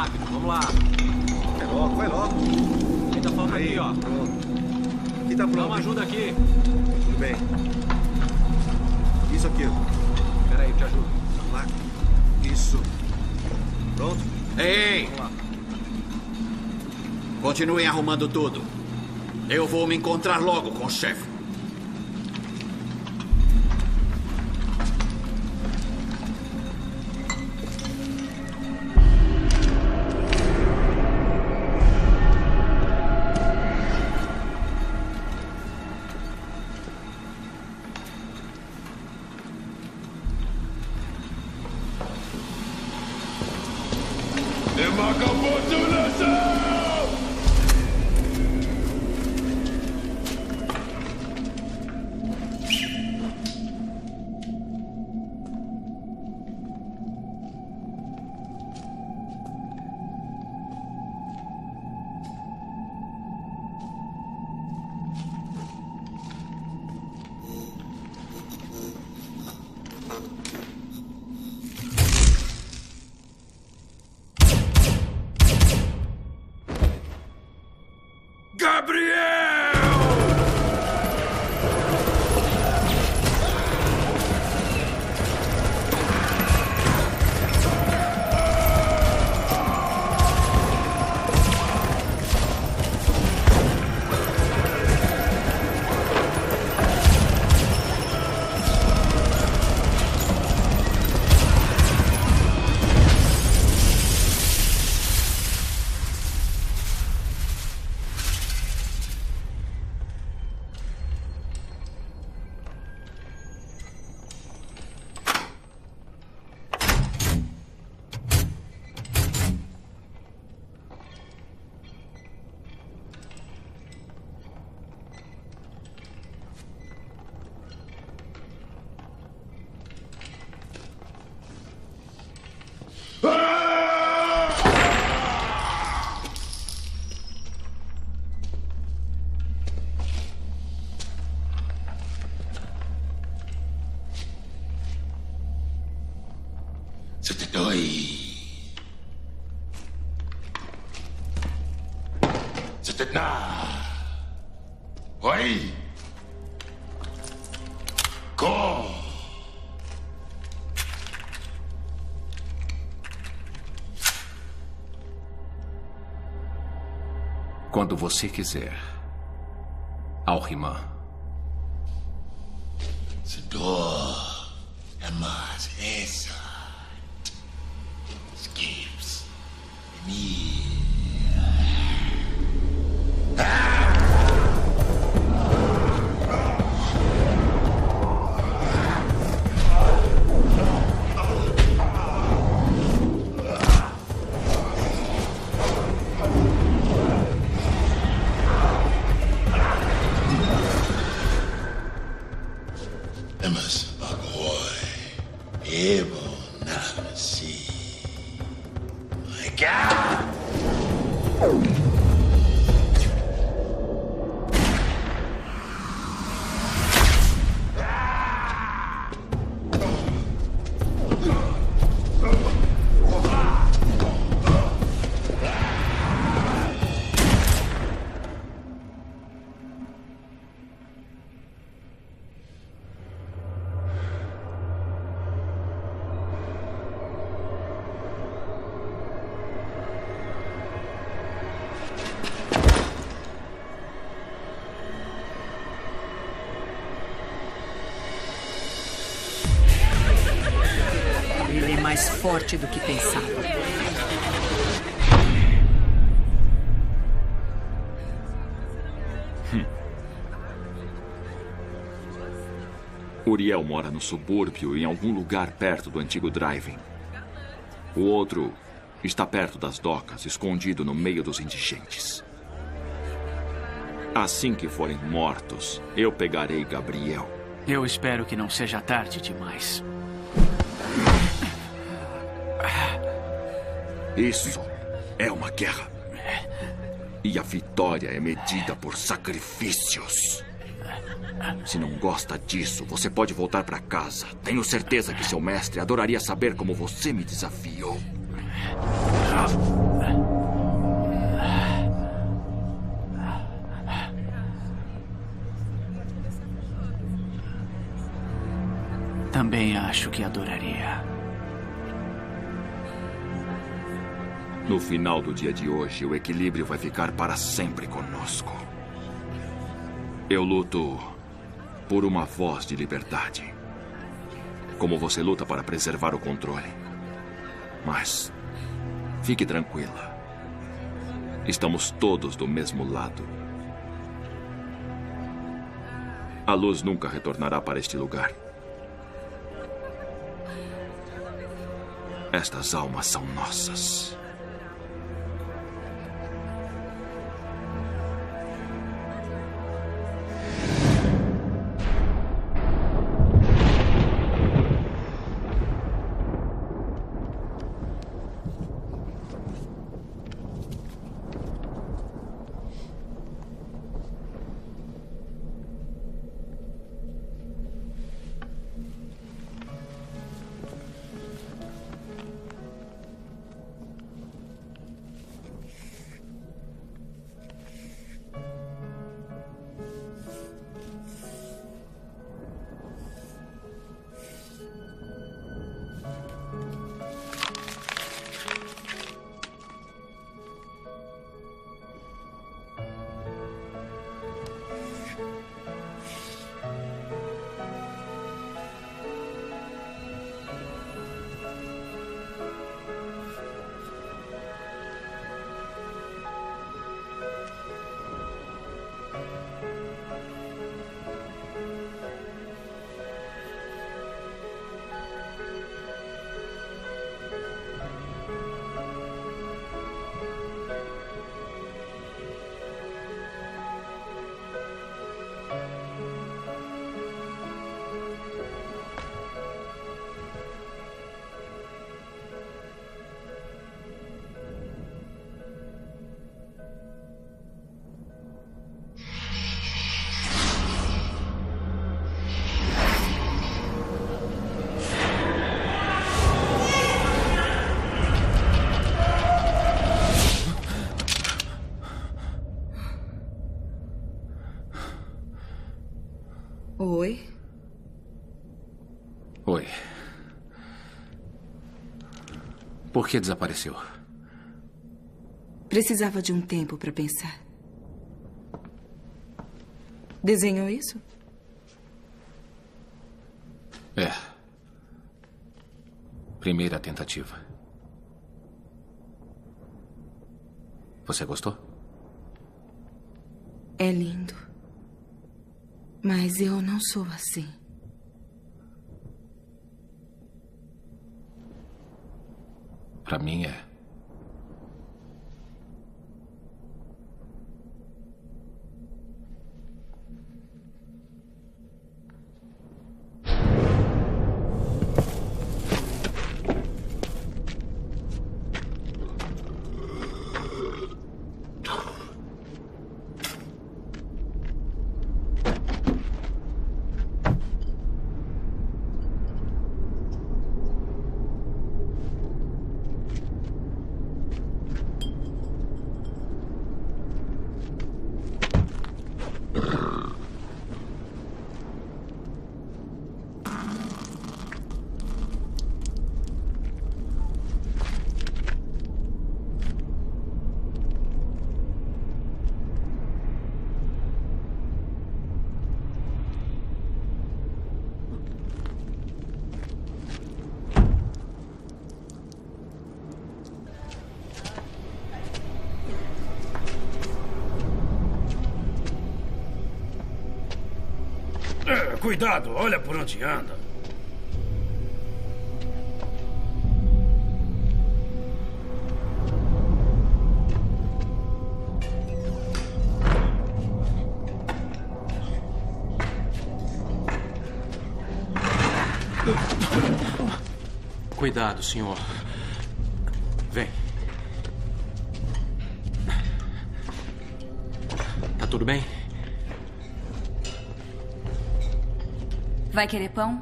rápido. Vamos lá. Vai logo, vai logo. Ainda falta Aí, aqui, ó. Pronto. Aqui tá pronto. Dá uma ajuda aqui. Tudo bem. Isso aqui. Espera aí, eu te ajudo. Vamos lá. Isso. Pronto? Ei! Vamos lá. Continuem arrumando tudo. Eu vou me encontrar logo com o chefe. Oi! Go! Quando você quiser. Al-Himan. Sedor é mais essa. Skips. Emas agoi. Ebo namasi. My God! Ele é mais forte do que pensava. Uriel mora no subúrbio, em algum lugar perto do antigo drive-in. O outro está perto das docas, escondido no meio dos indigentes. Assim que forem mortos, eu pegarei Gabriel. Eu espero que não seja tarde demais. Isso é uma guerra. E a vitória é medida por sacrifícios. Se não gosta disso, você pode voltar para casa. Tenho certeza que seu mestre adoraria saber como você me desafiou. Também acho que adoraria. No final do dia de hoje, o equilíbrio vai ficar para sempre conosco. Eu luto por uma voz de liberdade. Como você luta para preservar o controle. Mas fique tranquila. Estamos todos do mesmo lado. A luz nunca retornará para este lugar. Estas almas são nossas. Oi? Oi. Por que desapareceu? Precisava de um tempo para pensar. Desenhou isso? É. Primeira tentativa. Você gostou? É lindo. Mas eu não sou assim. Pra mim é. Cuidado, olha por onde anda. Cuidado, senhor. Vem. Tá tudo bem? Vai querer pão?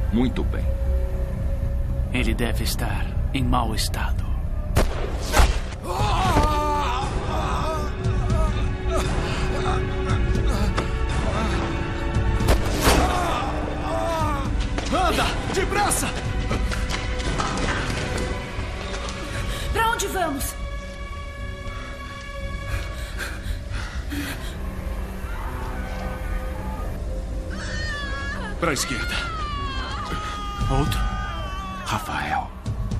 Muito bem. Ele deve estar em mau estado. Anda! Depressa! Pra onde vamos? Pra esquerda. Outro? Rafael.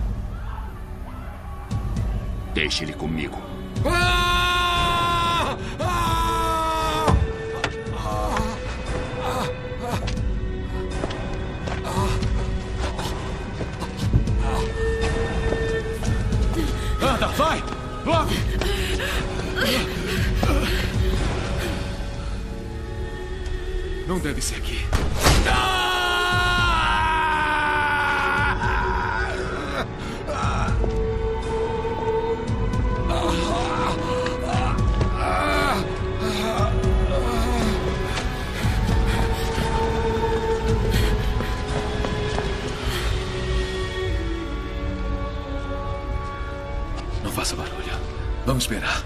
Deixe ele comigo. Anda, vai! Logo! Não deve ser aqui. Não faça barulho. Vamos esperar.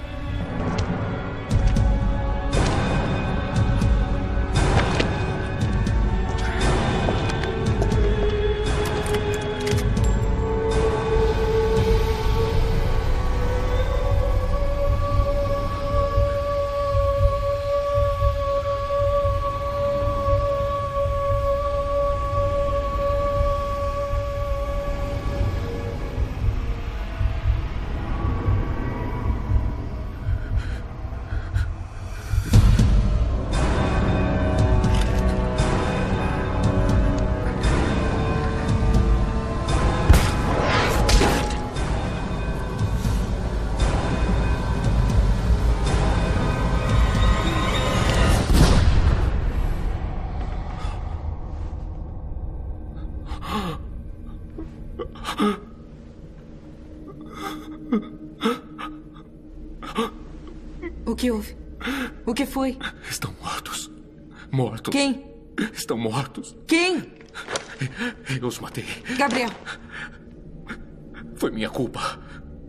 O que houve? O que foi? Estão mortos. Mortos. Quem? Estão mortos. Quem? Eu os matei. Gabriel. Foi minha culpa.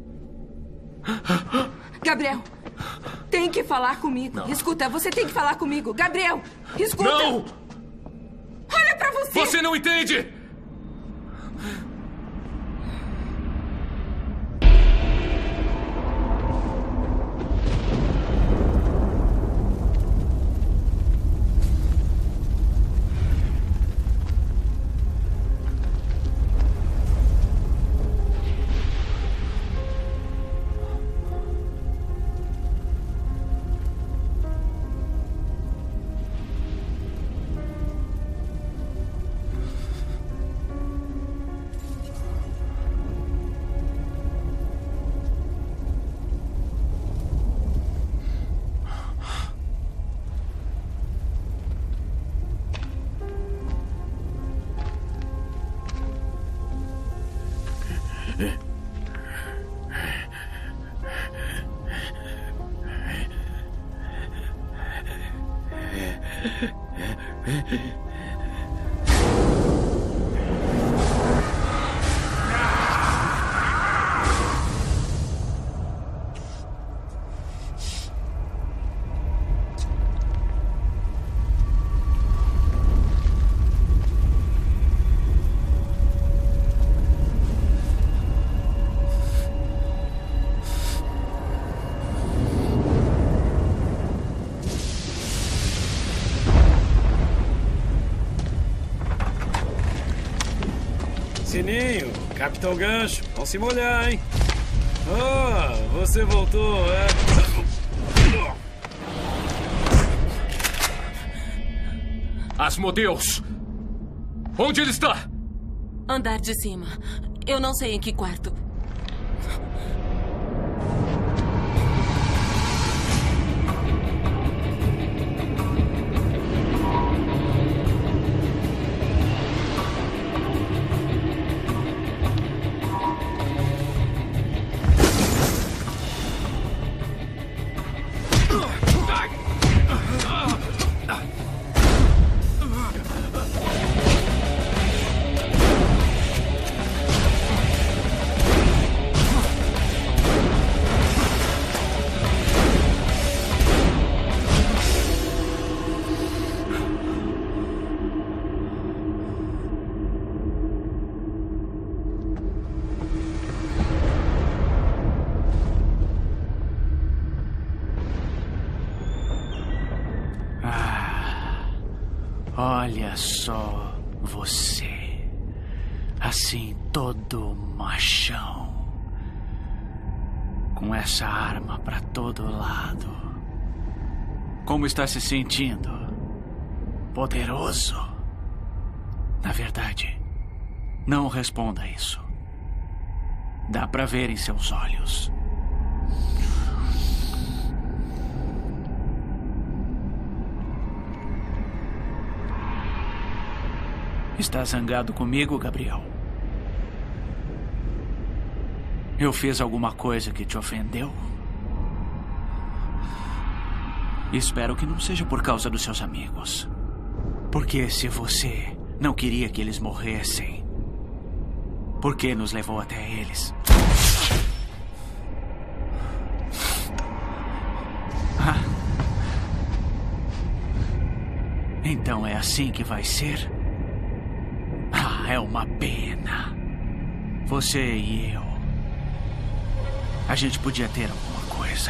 Gabriel, tem que falar comigo. Não. Escuta, você tem que falar comigo. Gabriel, escuta. Não! Olha pra você. Você não entende! Sininho, Capitão Gancho, vão se molhar, hein? Oh, você voltou, é? Asmodeus! Onde ele está? Andar de cima. Eu não sei em que quarto. só você. Assim, todo machão. Com essa arma pra todo lado. Como está se sentindo? Poderoso? Na verdade, não responda a isso. Dá pra ver em seus olhos. Está zangado comigo, Gabriel? Eu fiz alguma coisa que te ofendeu? Espero que não seja por causa dos seus amigos. Porque se você não queria que eles morressem, por que nos levou até eles? Ah. Então é assim que vai ser? Ah, é uma pena. Você e eu. A gente podia ter alguma coisa.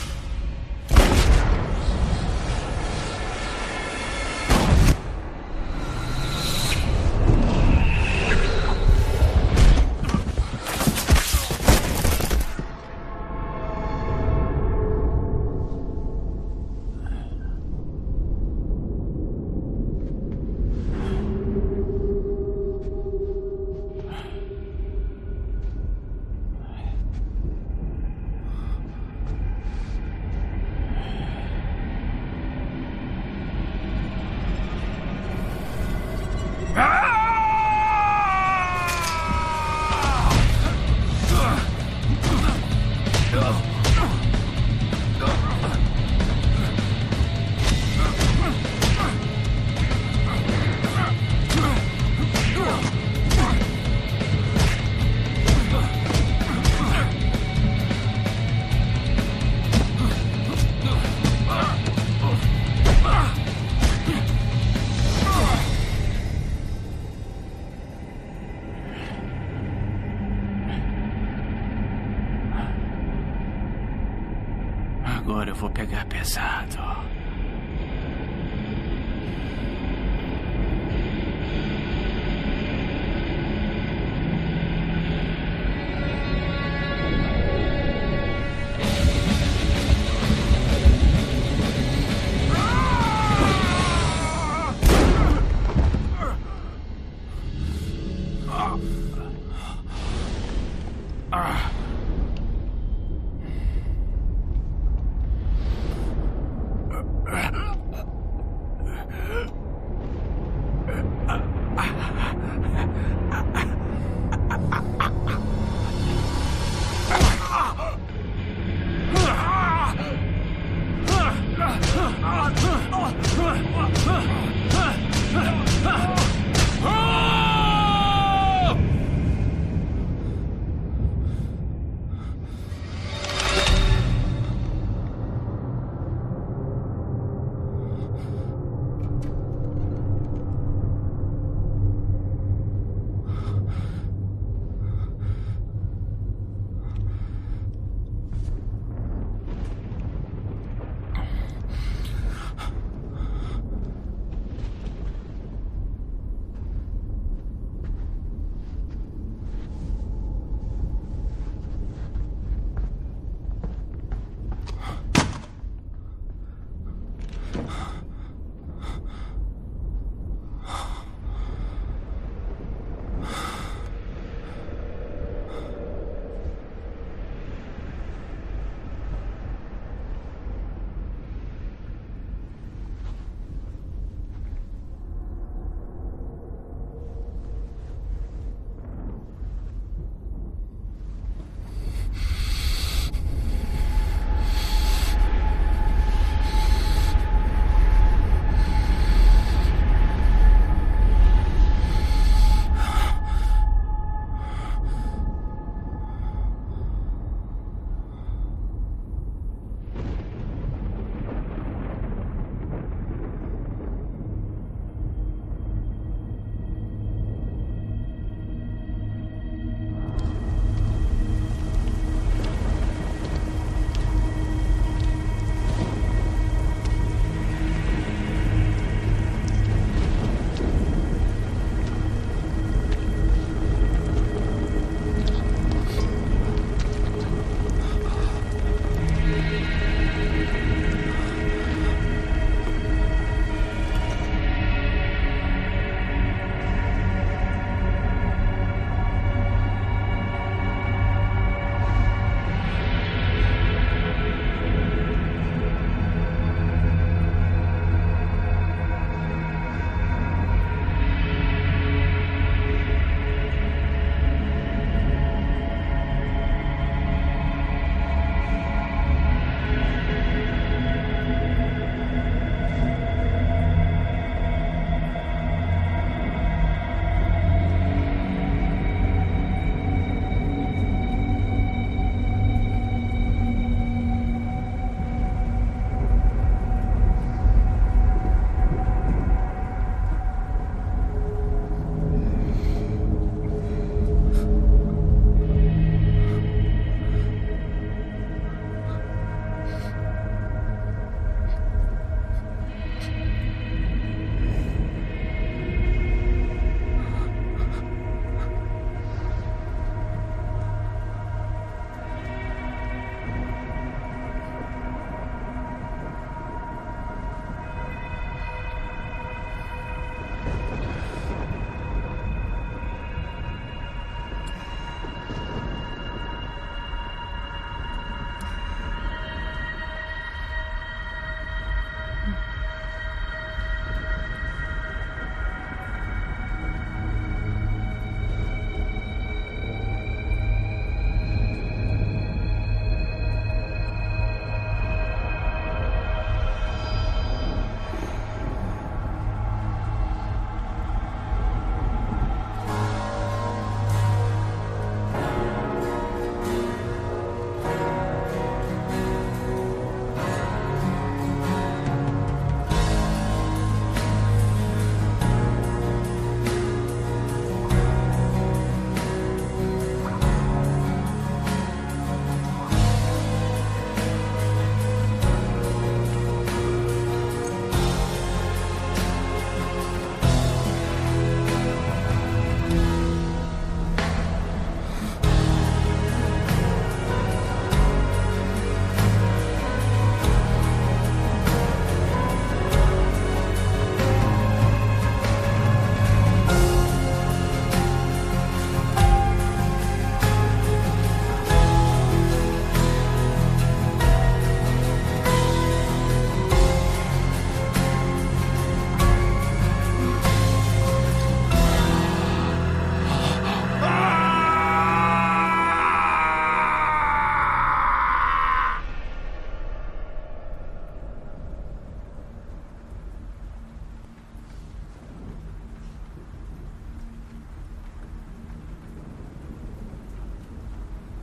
Agora eu vou pegar pesado.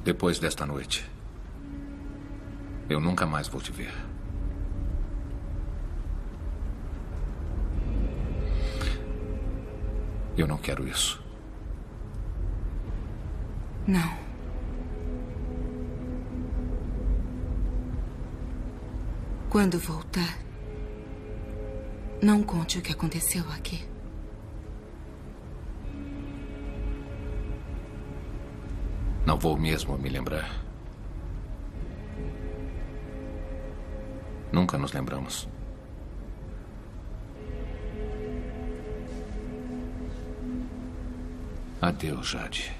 Depois desta noite, eu nunca mais vou te ver. Eu não quero isso. Não. Quando voltar, não conte o que aconteceu aqui. Não vou mesmo me lembrar. Nunca nos lembramos. Adeus, Jade.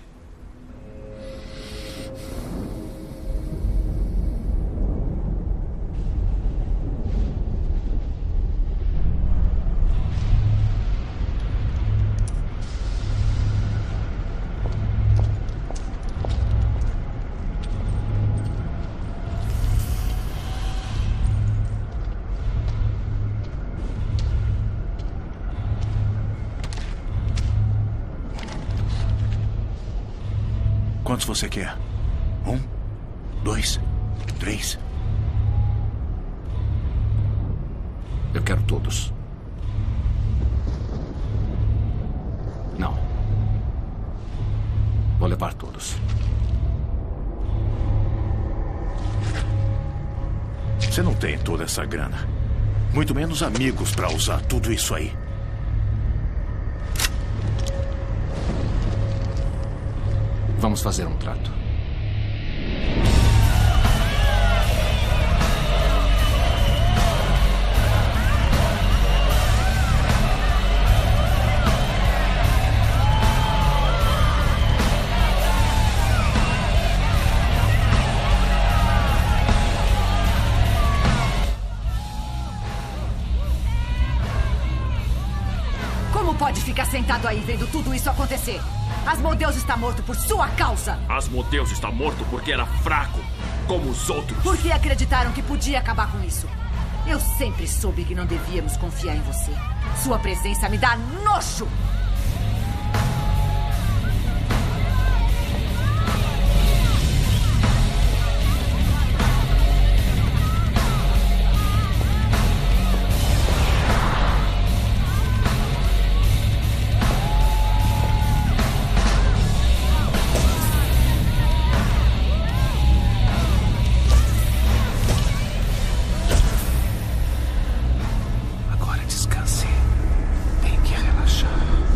Quantos você quer? 1, 2, 3. Eu quero todos. Não. Vou levar todos. Você não tem toda essa grana. Muito menos amigos para usar tudo isso aí. Vamos fazer um trato. Como pode ficar sentado aí vendo tudo isso acontecer? Asmodeus está morto por sua causa. Asmodeus está morto porque era fraco, como os outros. Por que acreditaram que podia acabar com isso? Eu sempre soube que não devíamos confiar em você. Sua presença me dá nojo. Agora descanse. Tem que relaxar.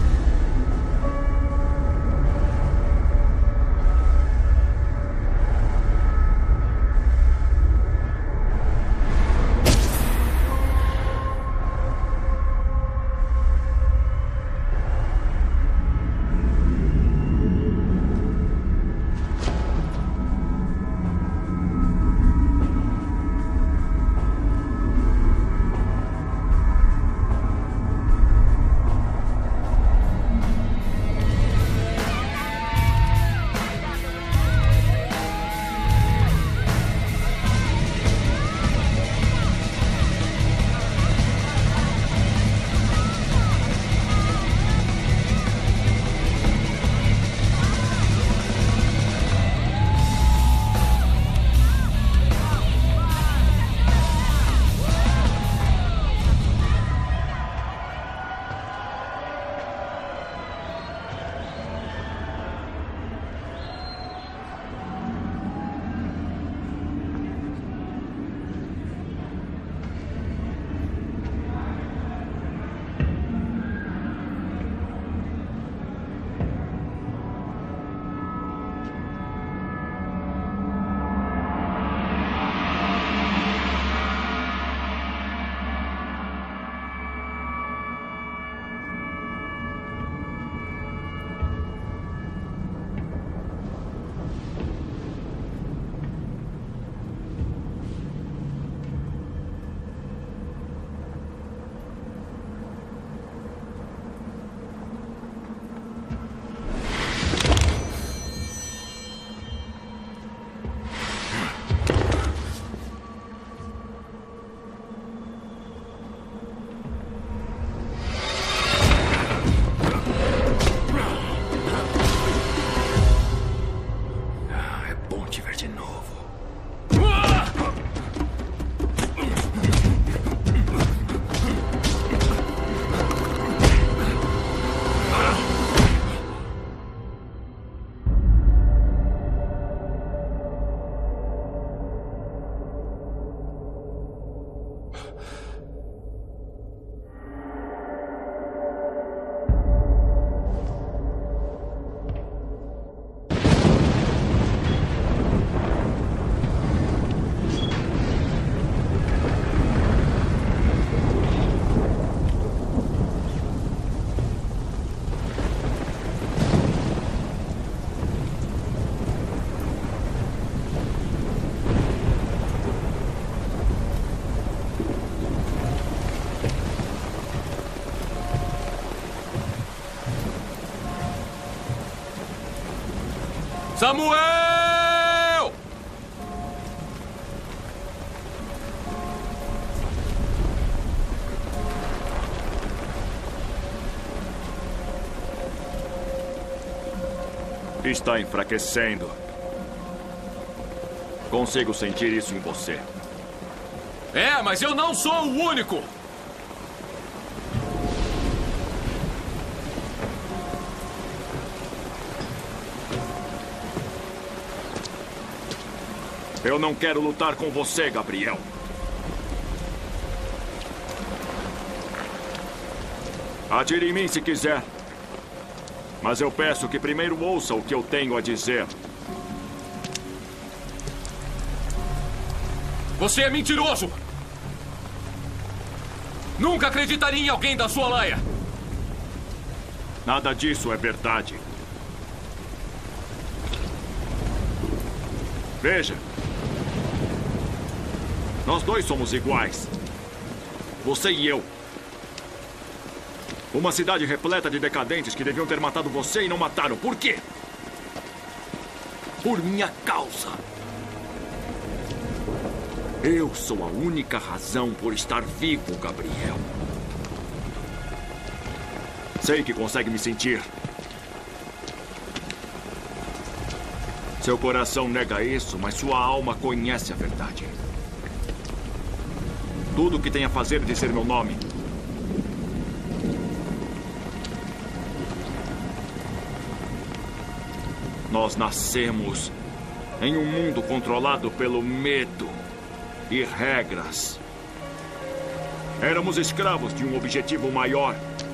Samuel! Está enfraquecendo. Consigo sentir isso em você. É, mas eu não sou o único! Eu não quero lutar com você, Gabriel. Atire em mim se quiser. Mas eu peço que primeiro ouça o que eu tenho a dizer. Você é mentiroso! Nunca acreditaria em alguém da sua laia! Nada disso é verdade. Veja. Nós dois somos iguais. Você e eu. Uma cidade repleta de decadentes que deviam ter matado você e não mataram. Por quê? Por minha causa. Eu sou a única razão por estar vivo, Gabriel. Sei que consegue me sentir. Seu coração nega isso, mas sua alma conhece a verdade. Tudo o que tem a fazer é dizer meu nome. Nós nascemos em um mundo controlado pelo medo e regras. Éramos escravos de um objetivo maior.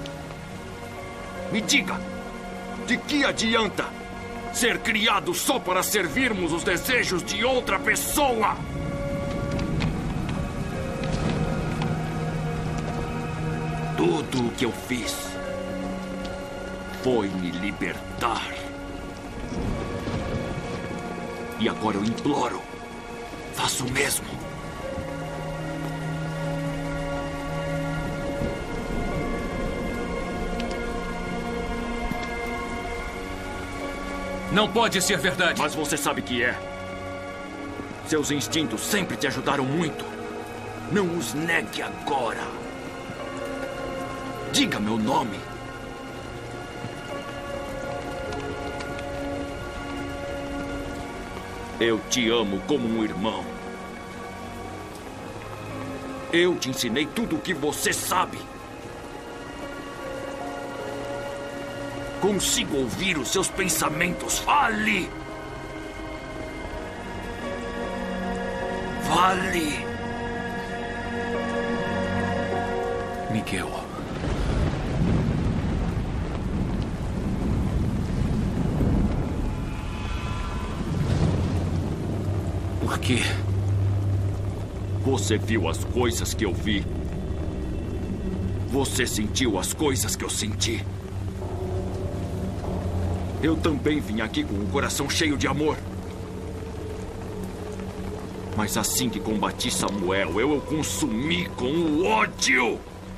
Me diga, de que adianta ser criado só para servirmos os desejos de outra pessoa? Tudo o que eu fiz foi me libertar. E agora eu imploro, faça o mesmo. Não pode ser verdade. Mas você sabe que é. Seus instintos sempre te ajudaram muito. Não os negue agora. Diga meu nome. Eu te amo como um irmão. Eu te ensinei tudo o que você sabe. Consigo ouvir os seus pensamentos. Fale! Fale! Miguel. Por quê? Você viu as coisas que eu vi. Você sentiu as coisas que eu senti. Eu também vim aqui com o coração cheio de amor. Mas assim que combati Samuel, eu o consumi com o ódio.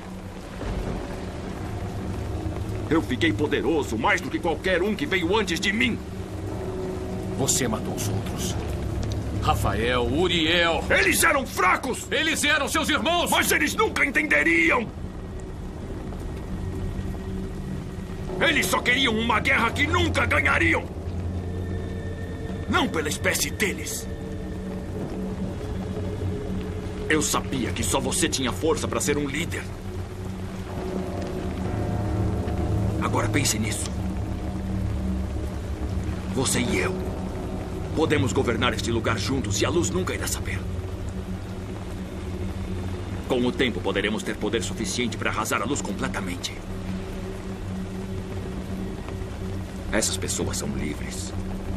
Eu fiquei poderoso mais do que qualquer um que veio antes de mim. Você matou os outros. Rafael, Uriel. Eles eram fracos! Eles eram seus irmãos! Mas eles nunca entenderiam! Eles só queriam uma guerra que nunca ganhariam! Não pela espécie deles. Eu sabia que só você tinha força para ser um líder. Agora pense nisso. Você e eu podemos governar este lugar juntos e a luz nunca irá saber. Com o tempo, poderemos ter poder suficiente para arrasar a luz completamente. Essas pessoas são livres.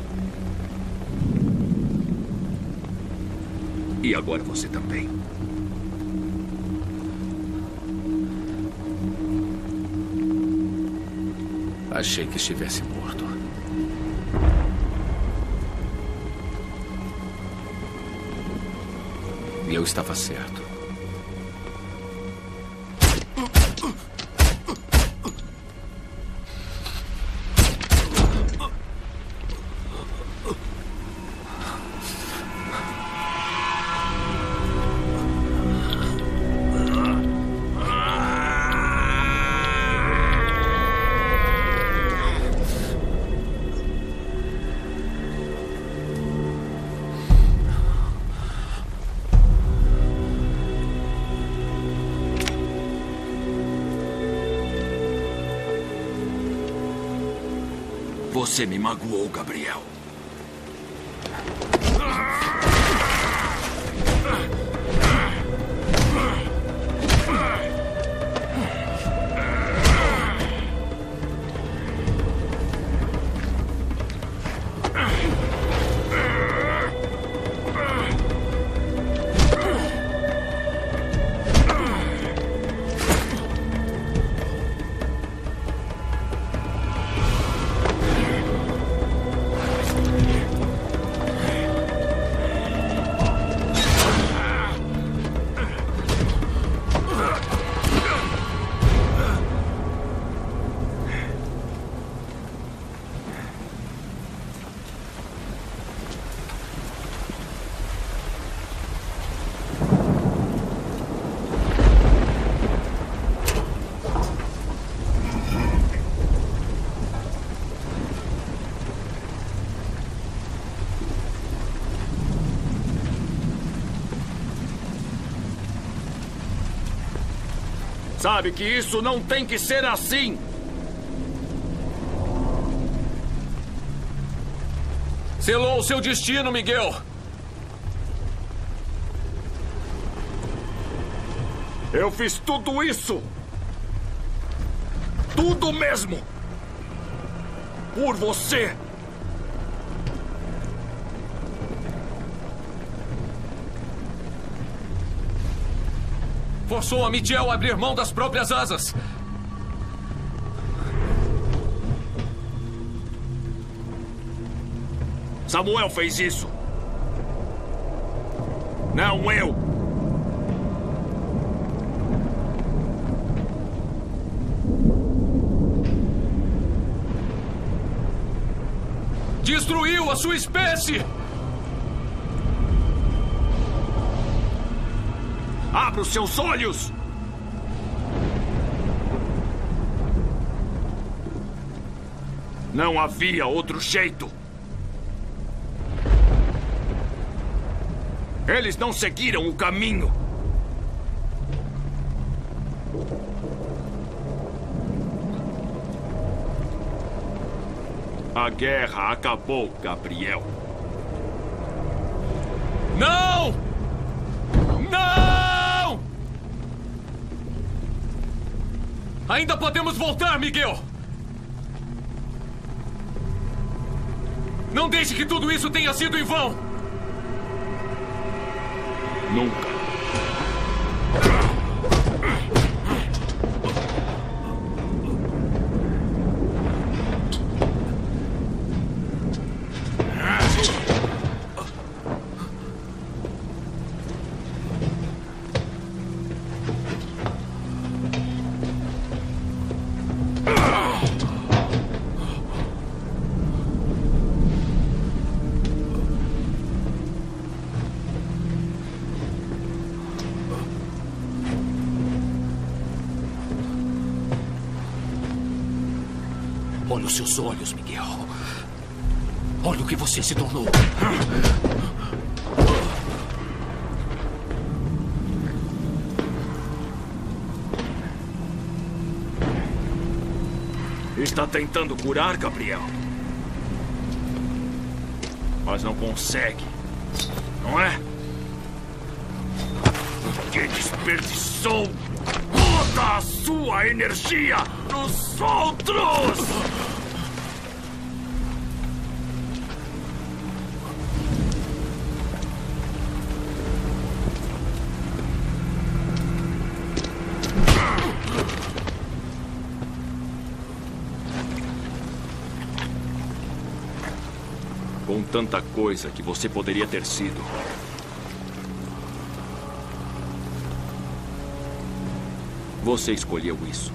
E agora você também. Achei que estivesse morto. E eu estava certo. Você me magoou, Gabriel. Sabe que isso não tem que ser assim. Selou o seu destino, Miguel. Eu fiz tudo isso. Tudo mesmo. Por você. Forçou a Michel a abrir mão das próprias asas. Samuel fez isso. Não eu. Destruiu a sua espécie! Abra os seus olhos! Não havia outro jeito. Eles não seguiram o caminho. A guerra acabou, Gabriel. Não! Não! Ainda podemos voltar, Miguel! Não deixe que tudo isso tenha sido em vão! Nunca. Olha os seus olhos, Miguel. Olha o que você se tornou. Está tentando curar, Gabriel. Mas não consegue. Não é? Porque desperdiçou toda a sua energia nos outros! Com tanta coisa que você poderia ter sido. Você escolheu isso.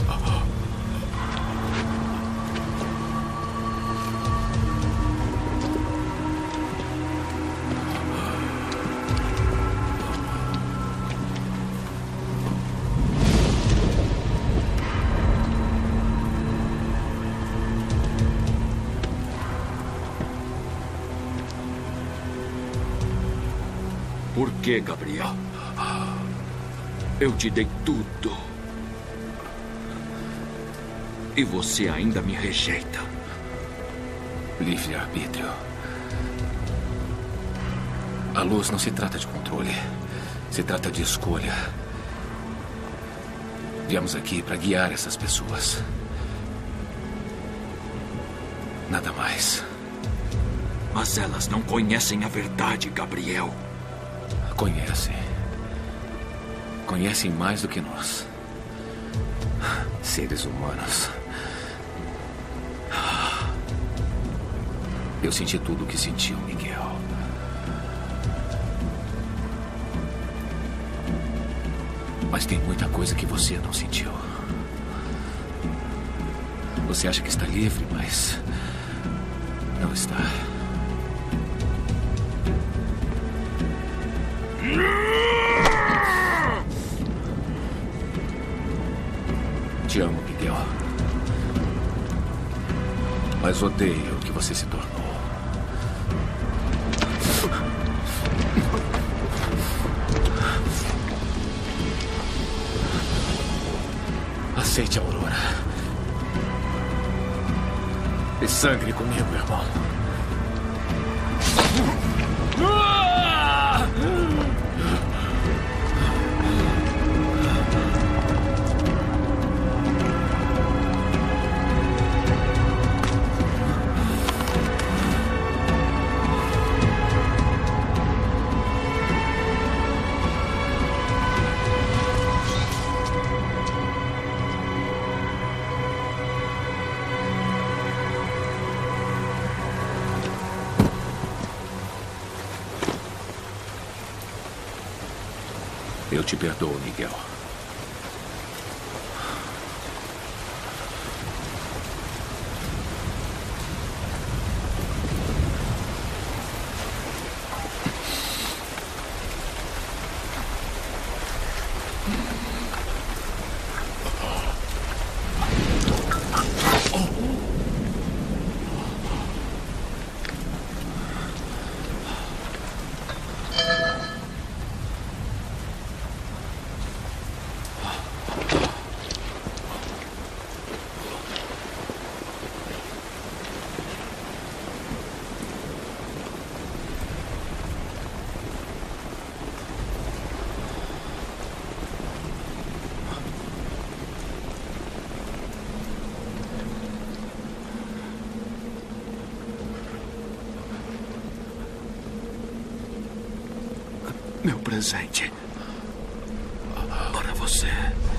Por que, Gabriel? Eu te dei tudo. E você ainda me rejeita. Livre-arbítrio. A luz não se trata de controle. Se trata de escolha. Viemos aqui para guiar essas pessoas. Nada mais. Mas elas não conhecem a verdade, Gabriel. Conhecem. Conhecem mais do que nós. Seres humanos. Eu senti tudo o que sentiu, Miguel. Mas tem muita coisa que você não sentiu. Você acha que está livre, mas não está. Te amo, Miguel. Mas odeio o que você se tornou. Aceite a Aurora. E sangre comigo, irmão. Eu te perdoo, Miguel. Meu presente. Para você.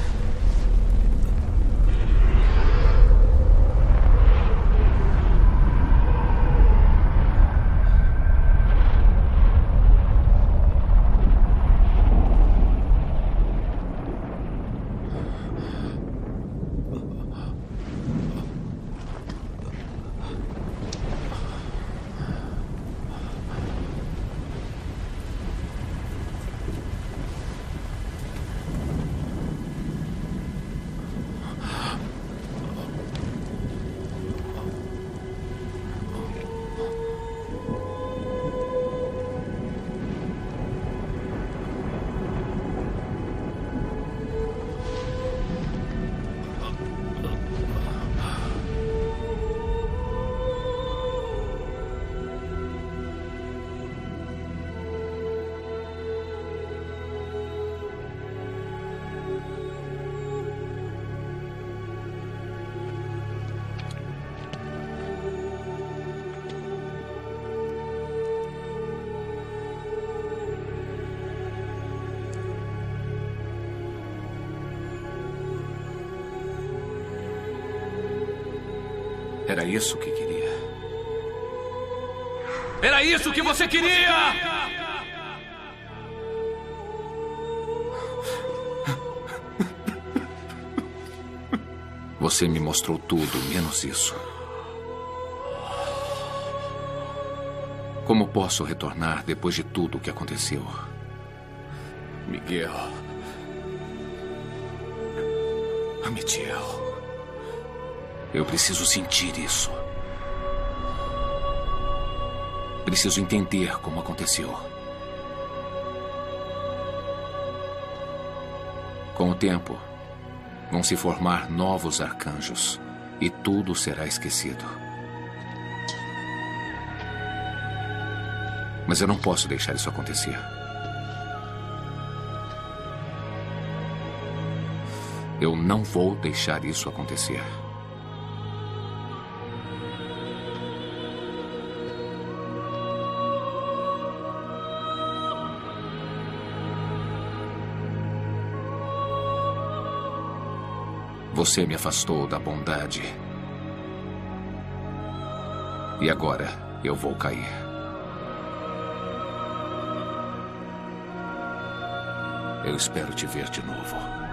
Era isso que queria. Era isso que você queria! Você me mostrou tudo, menos isso. Como posso retornar depois de tudo o que aconteceu? Miguel. Amityville. Eu preciso sentir isso. Preciso entender como aconteceu. Com o tempo, vão se formar novos arcanjos e tudo será esquecido. Mas eu não posso deixar isso acontecer. Eu não vou deixar isso acontecer. Você me afastou da bondade. E agora eu vou cair. Eu espero te ver de novo.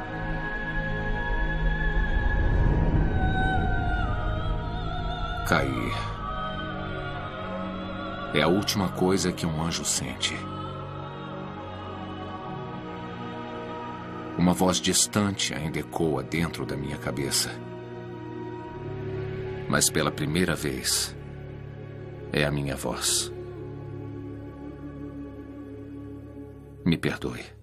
Cair é a última coisa que um anjo sente. Uma voz distante ainda ecoa dentro da minha cabeça. Mas pela primeira vez, é a minha voz. Me perdoe.